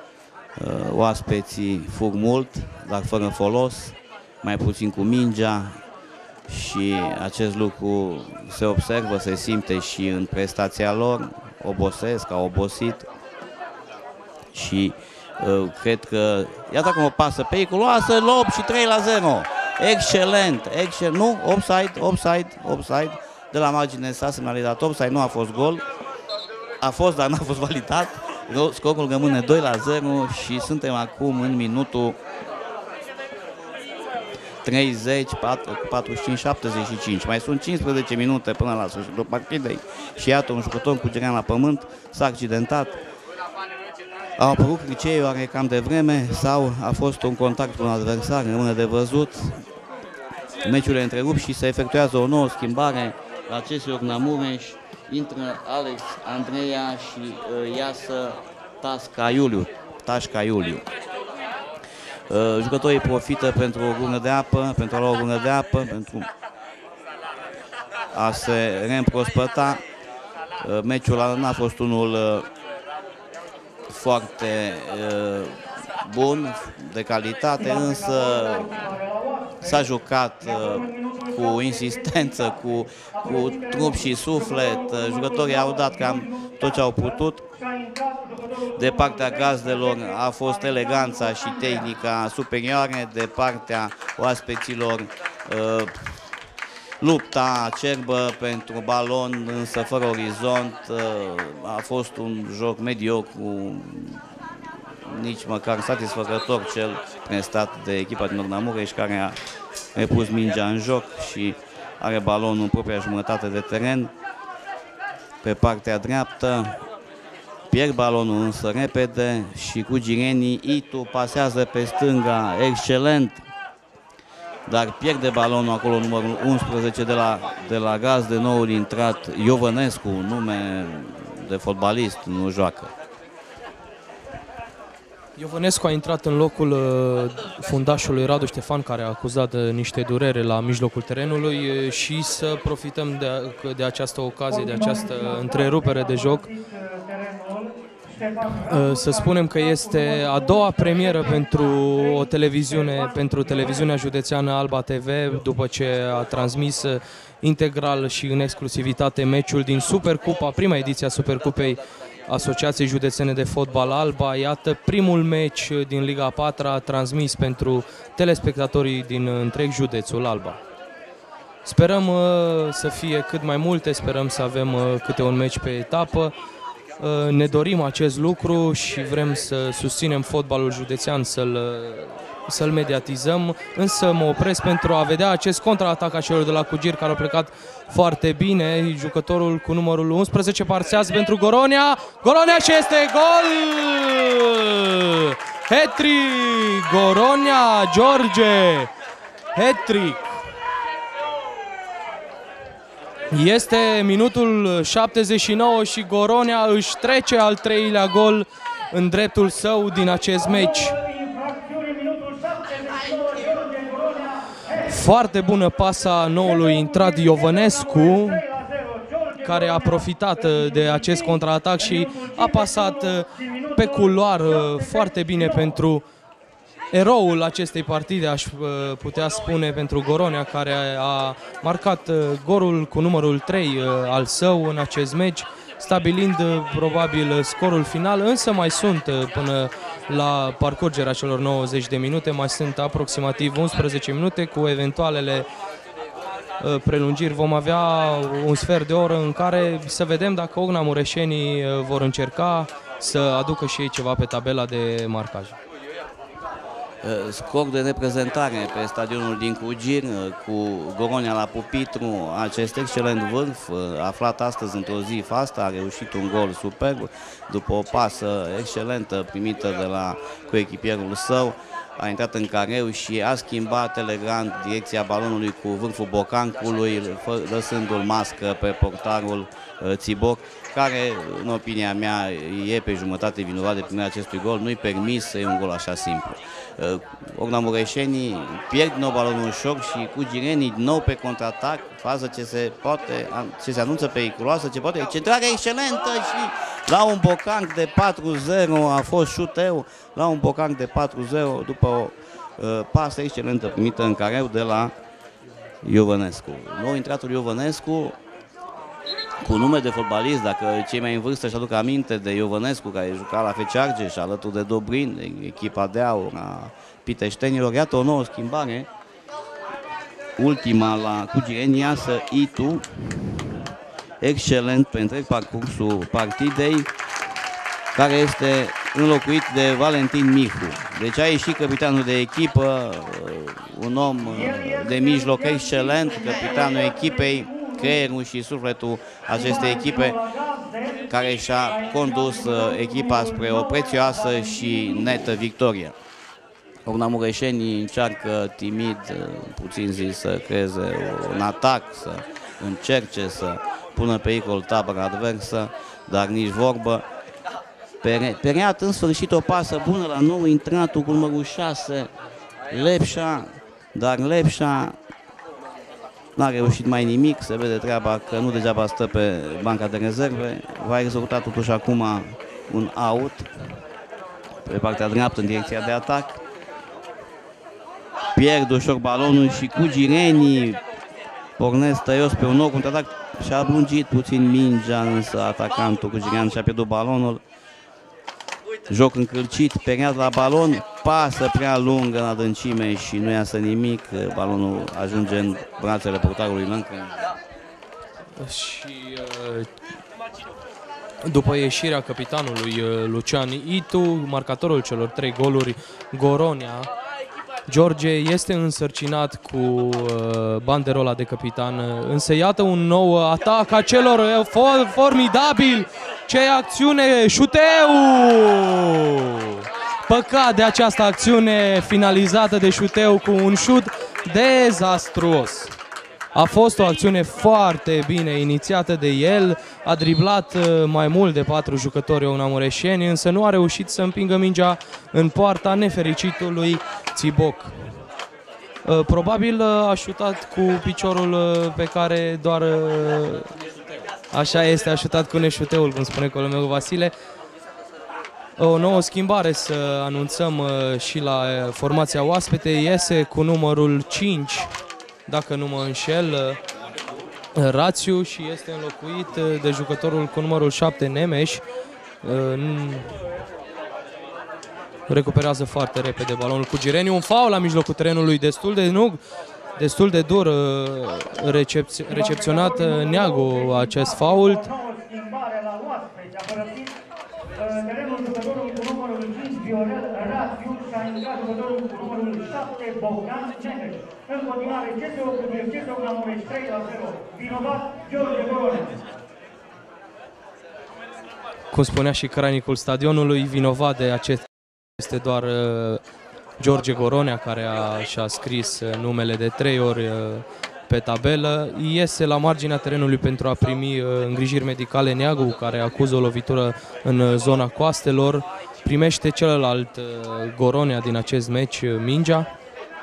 oaspeții fug mult, dar fără folos, mai puțin cu mingea și acest lucru se observă, se simte și în prestația lor, obosesc, au obosit și uh, cred că, iată cum o pasă periculoasă, lob și trei la zero. Excelent, excelent, nu, offside, offside, offside, de la margine s-a semnalat offside, nu a fost gol, a fost, dar n-a fost validat, Scorul rămâne doi la zero și suntem acum în minutul treizeci, patruzeci și cinci, șaptezeci și cinci. Mai sunt cincisprezece minute până la sfârșitul partidei și iată un jucător cu gerean la pământ s-a accidentat. Au apărut cricei oare cam de vreme sau a fost un contact cu un adversar, rămâne de văzut. Meciul e întrerupt și se efectuează o nouă schimbare la C S Ogna Mureș. Intră Alex Andreea și uh, iasă Tasca Iuliu. Tașca Iuliu. Uh, jucătorii profită pentru o gură de apă, pentru a lua o gură de apă, pentru a se reîmprospăta. Uh, meciul n-a fost unul uh, foarte uh, bun, de calitate, însă s-a jucat uh, cu insistență, cu, cu trup și suflet. Jucătorii au dat cam tot ce au putut. De partea gazdelor a fost eleganța și tehnica superioare, de partea oaspeților uh, lupta acerbă pentru balon, însă fără orizont. Uh, a fost un joc mediocru, nici măcar satisfăcător cel prestat de echipa din Ogna Mureș, care a repus mingea în joc și are balonul în propria jumătate de teren. Pe partea dreaptă pierd balonul însă repede și cu girenii Itu pasează pe stânga excelent, dar pierde balonul acolo numărul unsprezece de la, de la gaz, de noul intrat Iovănescu, nume de fotbalist, nu joacă. Iovănescu a intrat în locul uh, fundașului Radu Ștefan, care a acuzat uh, niște durere la mijlocul terenului uh, și să profităm de, de această ocazie, de această întrerupere de joc. Uh, să spunem că este a doua premieră pentru o televiziune, pentru televiziunea județeană Alba T V, după ce a transmis uh, integral și în exclusivitate meciul din Supercupa, prima ediție a Supercupei Asociației Județene de Fotbal Alba. Iată primul meci din Liga a patra transmis pentru telespectatorii din întreg județul Alba. Sperăm uh, să fie cât mai multe, sperăm să avem uh, câte un meci pe etapă. Uh, ne dorim acest lucru și vrem să susținem fotbalul județean, să-l să-l mediatizăm, însă mă opresc pentru a vedea acest contraatac a celor de la Cugir, care au plecat foarte bine. Jucătorul cu numărul unsprezece parsează pentru Goronia. Goronia și este gol! Hat-trick! Goronia, George! Hat-trick! Este minutul șaptezeci și nouă și Goronia își trece al treilea gol în dreptul său din acest meci. Foarte bună pasa noului intrat Iovănescu, care a profitat de acest contraatac și a pasat pe culoar foarte bine pentru eroul acestei partide, aș putea spune, pentru Goronia, care a marcat golul cu numărul trei al său în acest meci, stabilind probabil scorul final, însă mai sunt până la parcurgerea celor nouăzeci de minute, mai sunt aproximativ unsprezece minute cu eventualele prelungiri. Vom avea un sfert de oră în care să vedem dacă Ogna Mureșenii vor încerca să aducă și ei ceva pe tabela de marcaj. Scor de reprezentare pe stadionul din Cugir, cu Goronia la pupitru, acest excelent vârf, aflat astăzi într-o zi fastă, a reușit un gol superb după o pasă excelentă primită de la coechipierul său, a intrat în careu și a schimbat elegant direcția balonului cu vârful bocancului, lăsându-l mască pe portarul Țiboc, care, în opinia mea, e pe jumătate vinovat de primirea acestui gol. Nu-i permis să iei un gol așa simplu. Ogna Mureșenii pierd din nou balonul ușor și cu girenii din nou pe contraatac, fază ce se poate, ce se anunță periculoasă, ce poate, centrarea excelentă și la un bocanc de patru zero a fost șuteu, la un bocanc de patru zero după o uh, pasă excelentă primită în careu de la Iovănescu. Nou intratul Iovănescu, cu nume de fotbalist, dacă cei mai în vârstă își aduc aminte de Iovănescu, care juca la F C Argeș alături de Dobrin, de echipa de aur a piteștenilor. Iată o nouă schimbare, ultima la Cugireni, iasă Itu, excelent pe întreg parcursul partidei. care este înlocuit de Valentin Mihu. Deci a ieșit capitanul de echipă, un om de mijloc excelent, capitanul echipei, creierul și sufletul acestei echipe, care și-a condus echipa spre o prețioasă și netă victorie. Ognamureșenii încearcă timid, puțin zis, să creeze un atac, să încerce să pună pericol tabăra adversă, dar nici vorbă. Pereat în sfârșit o pasă bună la nou intratul cu numărul șase, Lepșa, dar Lepșa n-a reușit mai nimic, se vede treaba că nu degeaba stă pe banca de rezerve, va executa totuși acum un out pe partea dreaptă în direcția de atac. Pierd ușor balonul și cu girenii pornesc tăios pe un nou contraatac și-a ablungit puțin mingea, însă atacantul cu girean și-a pierdut balonul. Joc încălcit, Pereat la balon, pasă prea lungă în adâncime și nu iasă nimic, balonul ajunge în brațele portarului Lâncă. Și după ieșirea capitanului Lucian Itu, marcatorul celor trei goluri, Goronia, George, este însărcinat cu banderola de capitan, însă iată un nou atac a celor for formidabil. Ce acțiune! Șuteu! Păcat de această acțiune finalizată de Șuteu cu un șut dezastruos. A fost o acțiune foarte bine inițiată de el, a driblat mai mult de patru jucători ognamureșeni, însă nu a reușit să împingă mingea în poarta nefericitului Țiboc. Probabil a șutat cu piciorul pe care doar... Așa este, a șutat cu neșuteul, cum spune colegul meu Vasile. O nouă schimbare să anunțăm și la formația oaspete. Iese cu numărul cinci, dacă nu mă înșel, Rațiu, și este înlocuit de jucătorul cu numărul șapte, Nemeș. Recuperează foarte repede balonul cu Gireni. Un faul la mijlocul terenului destul de nu, destul de dur recep, recepționat Neagu acest fault. Terenul jucătorul cu numărul cinci, Viorel Rațiu, și a intrat jucătorul cu numărul șapte, Bogdan Nemeș. În continuare, C S O cu C S O Ognamureș trei la zero. Vinovat, George Goronia. Cum spunea și cranicul stadionului, vinovat de acest este doar uh, George Goronia, care a, și-a scris uh, numele de trei ori uh, pe tabelă. Iese la marginea terenului pentru a primi uh, îngrijiri medicale Neagu, care acuză o lovitură în uh, zona coastelor. Primește celălalt uh, Goronia din acest meci uh, mingea.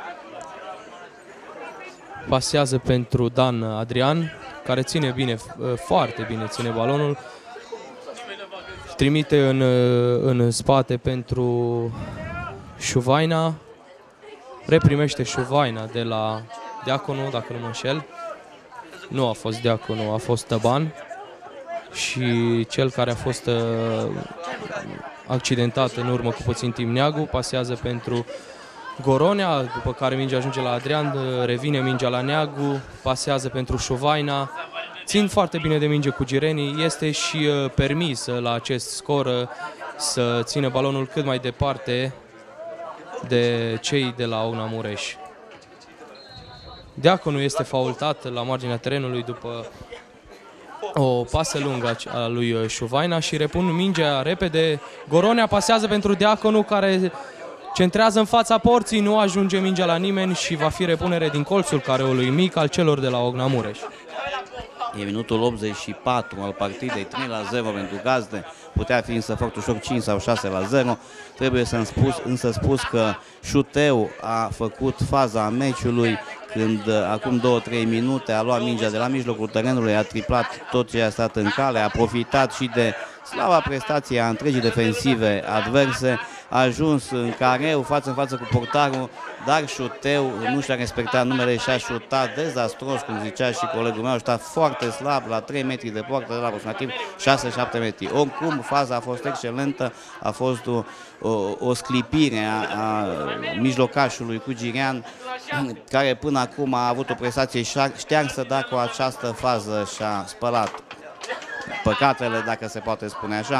Pasează pentru Dan Adrian, care ține bine, uh, foarte bine ține balonul. Trimite în, uh, în spate pentru Șuvaina. Reprimește Șuvaina de la Diaconu, dacă nu mă înșel. Nu a fost Diaconu, a fost Tăban. Și cel care a fost uh, accidentat în urmă cu puțin timp, Neagu, pasează pentru Goronia, după care mingea ajunge la Adrian, revine mingea la Neagu, pasează pentru Șuvaina. Țin foarte bine de minge cu girenii, este și uh, permis la acest scor uh, să țină balonul cât mai departe de cei de la Ognamureș. Diaconu este faultat la marginea terenului după o pasă lungă a lui Șuvaina și repun mingea repede. Goronia pasează pentru Diaconu, care centrează în fața porții, nu ajunge mingea la nimeni și va fi repunere din colțul careului mic al celor de la Ognamureș. E minutul optzeci și patru al partidei, trei la zero pentru gazde. Putea fi însă foarte ușor cinci sau șase la zero. Trebuie să spus, însă spus că Șuteu a făcut faza meciului când acum două-trei minute a luat mingea de la mijlocul terenului, a triplat tot ce a stat în cale, a profitat și de slaba prestație a întregii defensive adverse, a ajuns în careu față în față cu portarul, dar Șuteu nu și-a respectat numele și a șutat dezastros, cum zicea și colegul meu, a șutat foarte slab la trei metri de poartă, de la aproximativ șase șapte metri. Oricum, faza a fost excelentă, a fost o, o, o sclipire a, a mijlocașului cu Girean, care până acum a avut o prestație ștearsă, dar cu această fază și-a spălat păcatele, dacă se poate spune așa.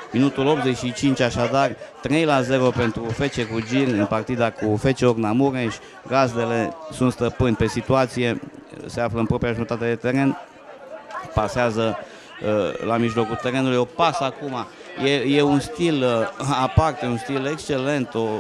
Minutul optzeci și cinci, așadar, trei la zero pentru F C Cugir în partida cu F C Ogna Mureș. Gazdele sunt stăpâni pe situație, se află în propria jumătate de teren, pasează uh, la mijlocul terenului, o pasă acum. E, e un stil uh, aparte, un stil excelent, o, o,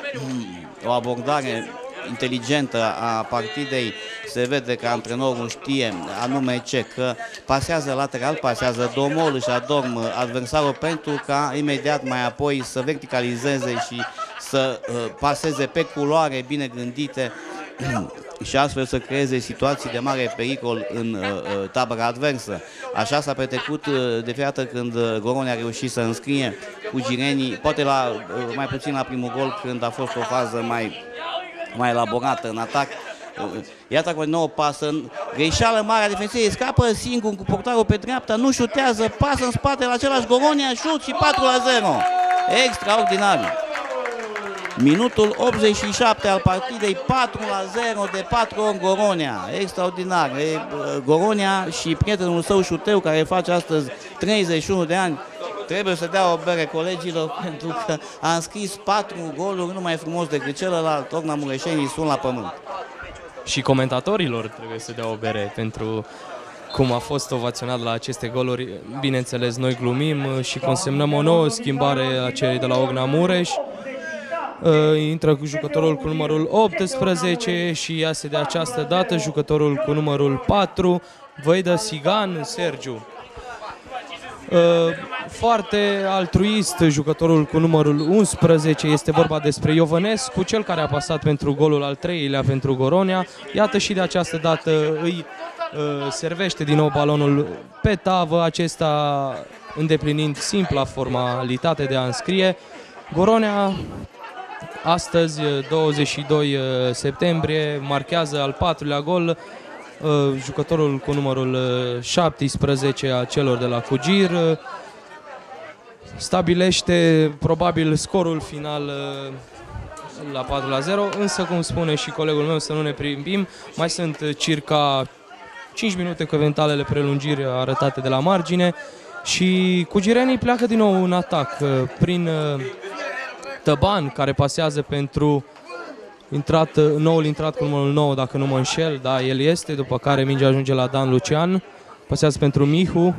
o abordare inteligentă a partidei. Se vede că antrenorul știe anume ce, că pasează lateral, pasează domol, își adorm adversarul pentru ca imediat mai apoi să verticalizeze și să uh, paseze pe culoare bine gândite și astfel să creeze situații de mare pericol în uh, tabăra adversă. Așa s-a petrecut uh, de fiecare dată când Goronia a reușit să înscrie Cugirenii, poate la, uh, mai puțin la primul gol, când a fost o fază mai, mai elaborată în atac. Uh, iată cu nouă pasă, greșeală mare a defensivei, scapă singur cu portarul pe dreapta, nu șutează, pasă în spate la același Goronia, șut și patru la zero. Extraordinar! Minutul optzeci și șapte al partidei, patru la zero de patru ori Goronia. Extraordinar. E, Goronia și prietenul său Șuteu, care face astăzi treizeci și unu de ani, trebuie să dea o bere colegilor, pentru că a înscris patru goluri, nu mai frumos decât celălalt. Ogna Mureșenii sunt la pământ. Și comentatorilor trebuie să dea o bere pentru cum a fost ovaționat la aceste goluri. Bineînțeles, noi glumim și consemnăm o nouă schimbare a celei de la Ogna Mureș. Uh, intră cu jucătorul cu numărul optsprezece și iase de această dată jucătorul cu numărul patru, Văidă Sigan Sergiu. Uh, foarte altruist jucătorul cu numărul unsprezece, este vorba despre Iovănescu, cel care a pasat pentru golul al treilea pentru Goronia. Iată și de această dată îi uh, servește din nou balonul pe tavă, acesta îndeplinind simpla formalitate de a înscrie. Goronia astăzi, douăzeci și doi septembrie, marchează al patrulea gol, jucătorul cu numărul șaptesprezece a celor de la Cugir. Stabilește probabil scorul final la patru la zero, însă, cum spune și colegul meu, să nu ne primbim, mai sunt circa cinci minute cu eventualele prelungiri arătate de la margine și cugirenii pleacă din nou în atac prin Tăban, care pasează pentru intrat, noul intrat cu numărul nouă, dacă nu mă înșel, da, el este, după care mingea ajunge la Dan Lucian, pasează pentru Mihu,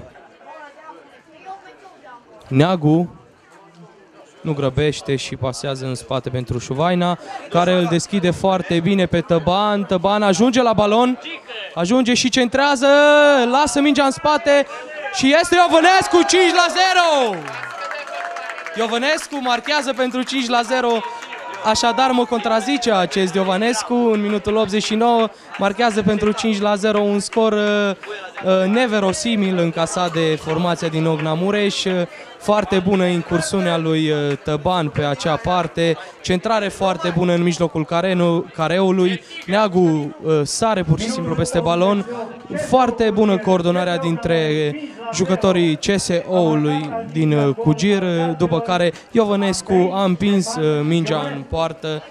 Neagu, nu grăbește și pasează în spate pentru Șuvaina, care îl deschide foarte bine pe Tăban, Tăban ajunge la balon, ajunge și centrează, lasă mingea în spate și este Iovănescu, cinci la zero! Iovănescu marchează pentru cinci la zero, așadar mă contrazice acest Iovănescu, în minutul optzeci și nouă marchează pentru cinci la zero, un scor uh, uh, neverosimil încasat de formația din Ogna Mureș. Foarte bună incursiunea lui uh, Tăban pe acea parte, centrare foarte bună în mijlocul carenu, careului, Neagu uh, sare pur și simplu peste balon, foarte bună coordonarea dintre jucătorii C S O-ului din uh, Cugir, după care Iovănescu a împins uh, mingea în poartă,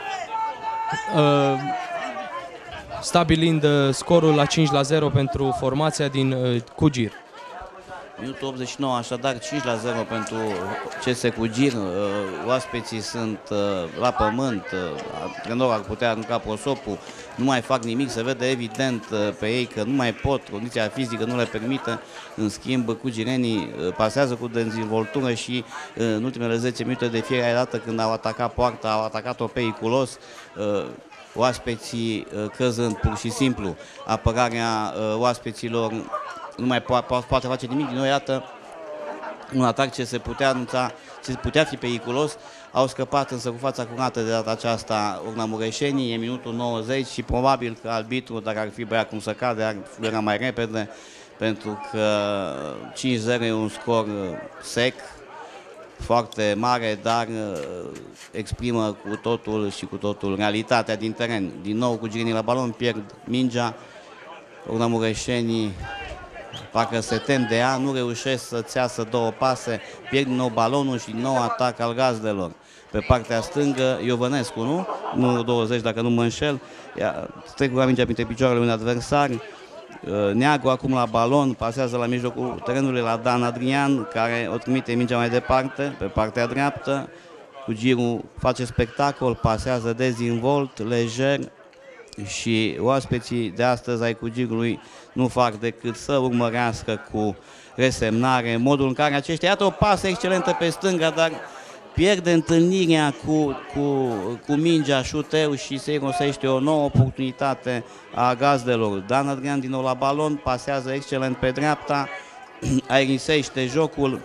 uh, stabilind uh, scorul la cinci la zero pentru formația din uh, Cugir. Minutul optzeci și nouă, așadar cinci la zero pentru C S Cugir. Oaspeții sunt la pământ, antrenorul ar putea arunca prosopul, nu mai fac nimic, se vede evident pe ei că nu mai pot, condiția fizică nu le permite. În schimb, cugirenii pasează cu dezvoltură și în ultimele zece minute de fiecare dată când au atacat poarta, au atacat-o periculos, oaspeții căzând pur și simplu. Apărarea oaspeților nu mai po po poate face nimic. Din nou, iată, un atac ce se putea anunța, ce putea fi periculos. Au scăpat însă cu fața curată de data aceasta Ogna Mureșenii, e minutul nouăzeci și probabil că arbitru, dacă ar fi băiat cum să cade, ar fluiera mai repede, pentru că cinci zero e un scor sec, foarte mare, dar exprimă cu totul și cu totul realitatea din teren. Din nou cugirenii la balon pierd mingea, Ogna Mureșenii parcă se tem de ea, nu reușesc să-ți iasă două pase, pierd din nou balonul și din nou atac al gazdelor. Pe partea stângă, Iovănescu, nu? Numărul douăzeci, dacă nu mă înșel, strecura mingea printre picioarele unui adversar, Neagu acum la balon, pasează la mijlocul terenului la Dan Adrian, care o trimite mingea mai departe, pe partea dreaptă. Cugirul face spectacol, pasează dezinvolt, lejer și oaspeții de astăzi ai Cugirului nu fac decât să urmărească cu resemnare modul în care aceștia, iată o pasă excelentă pe stânga, dar pierde întâlnirea cu, cu, cu mingea șuteu și se irosește o nouă oportunitate a gazdelor. Dan Adrian din nou la balon, pasează excelent pe dreapta, aerisește jocul,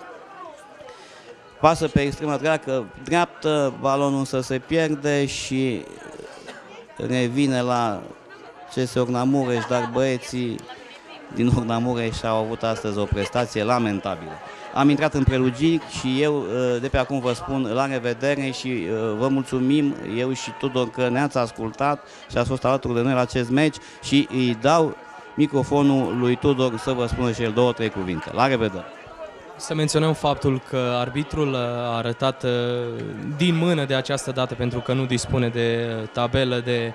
pasă pe extrema dreaptă, dreaptă, balonul însă se pierde și revine la C S Ogna Mureș, dar băieții din Ogna Mureș au avut astăzi o prestație lamentabilă. Am intrat în prelugiri și eu de pe acum vă spun la revedere și vă mulțumim, eu și Tudor, că ne-ați ascultat și ați fost alături de noi la acest meci și îi dau microfonul lui Tudor să vă spună și el două, trei cuvinte. La revedere! Să menționăm faptul că arbitrul a arătat din mână de această dată, pentru că nu dispune de tabelă de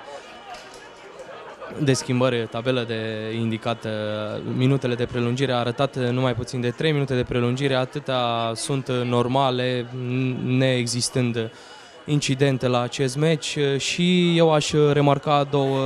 de schimbări, tabelă de indicat minutele de prelungire, a arătat numai puțin de trei minute de prelungire, atâtea sunt normale, neexistând incidente la acest meci și eu aș remarca două,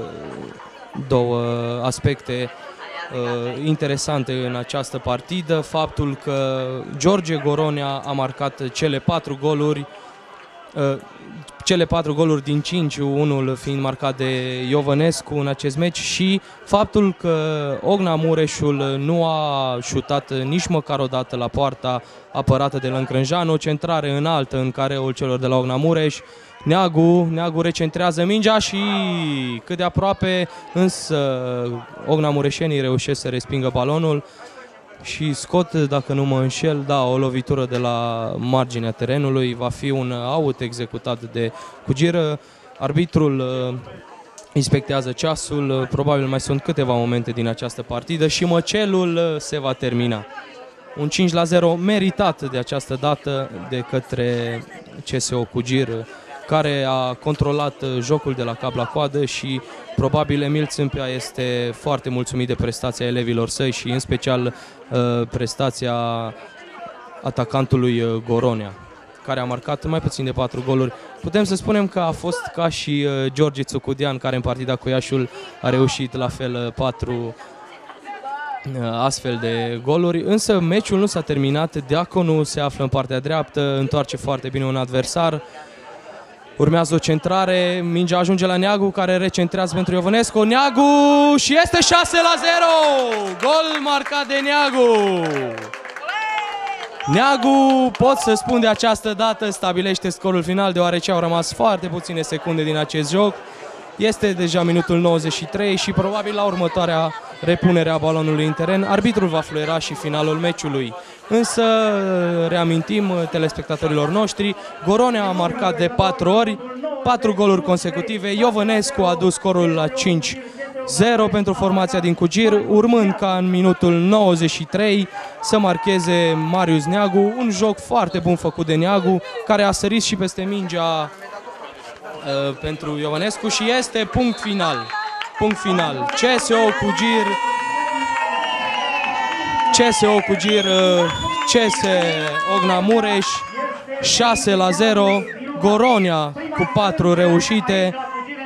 două aspecte uh, interesante în această partidă, faptul că George Goronea a marcat cele patru goluri, uh, cele patru goluri din cinci, unul fiind marcat de Iovănescu în acest meci și faptul că Ogna Mureșul nu a șutat nici măcar o dată la poarta apărată de Lâncrânjan, o centrare înaltă în careul celor de la Ogna Mureș. Neagu, Neagu recentrează mingea și cât de aproape, însă Ogna Mureșenii reușesc să respingă balonul și scot, dacă nu mă înșel, da, o lovitură de la marginea terenului, va fi un out executat de Cugir. Arbitrul uh, inspectează ceasul, uh, probabil mai sunt câteva momente din această partidă și măcelul uh, se va termina. Un cinci la zero meritat de această dată de către C S O Cugir, care a controlat jocul de la cap la coadă și probabil Emil Țâmpea este foarte mulțumit de prestația elevilor săi și în special prestația atacantului Goronea, care a marcat mai puțin de patru goluri. Putem să spunem că a fost ca și George Țucudean, care în partida cu Iașul a reușit la fel patru astfel de goluri, însă meciul nu s-a terminat. Diaconu se află în partea dreaptă, întoarce foarte bine un adversar. Urmează o centrare, mingea ajunge la Neagu, care recentrează pentru Iovănescu. Neagu și este șase la zero! Gol marcat de Neagu! Neagu, pot să spun de această dată, stabilește scorul final, deoarece au rămas foarte puține secunde din acest joc. Este deja minutul nouăzeci și trei și probabil la următoarea repunere a balonului în teren, arbitrul va fluiera și finalul meciului. Însă, reamintim telespectatorilor noștri, Goronea a marcat de patru ori, patru goluri consecutive, Iovănescu a dus scorul la cinci zero pentru formația din Cugir, urmând ca în minutul nouăzeci și trei să marcheze Marius Neagu, un joc foarte bun făcut de Neagu, care a sărit și peste mingea uh, pentru Iovănescu și este punct final. Punct final. C S O Cugir, C S O Cugir, C S Ogna Mureș, șase la zero, Goronea cu patru reușite,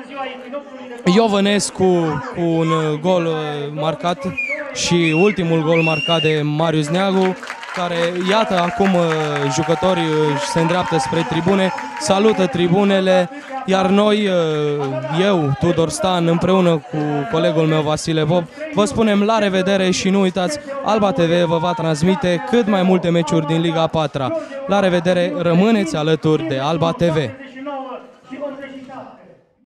Iovănescu cu un gol marcat și ultimul gol marcat de Marius Neagu, care, iată, acum jucătorii se îndreaptă spre tribune, salută tribunele, iar noi, eu, Tudor Stan, împreună cu colegul meu Vasile Bob, vă spunem la revedere și nu uitați, Alba T V vă va transmite cât mai multe meciuri din Liga a patra. La revedere, rămâneți alături de Alba T V.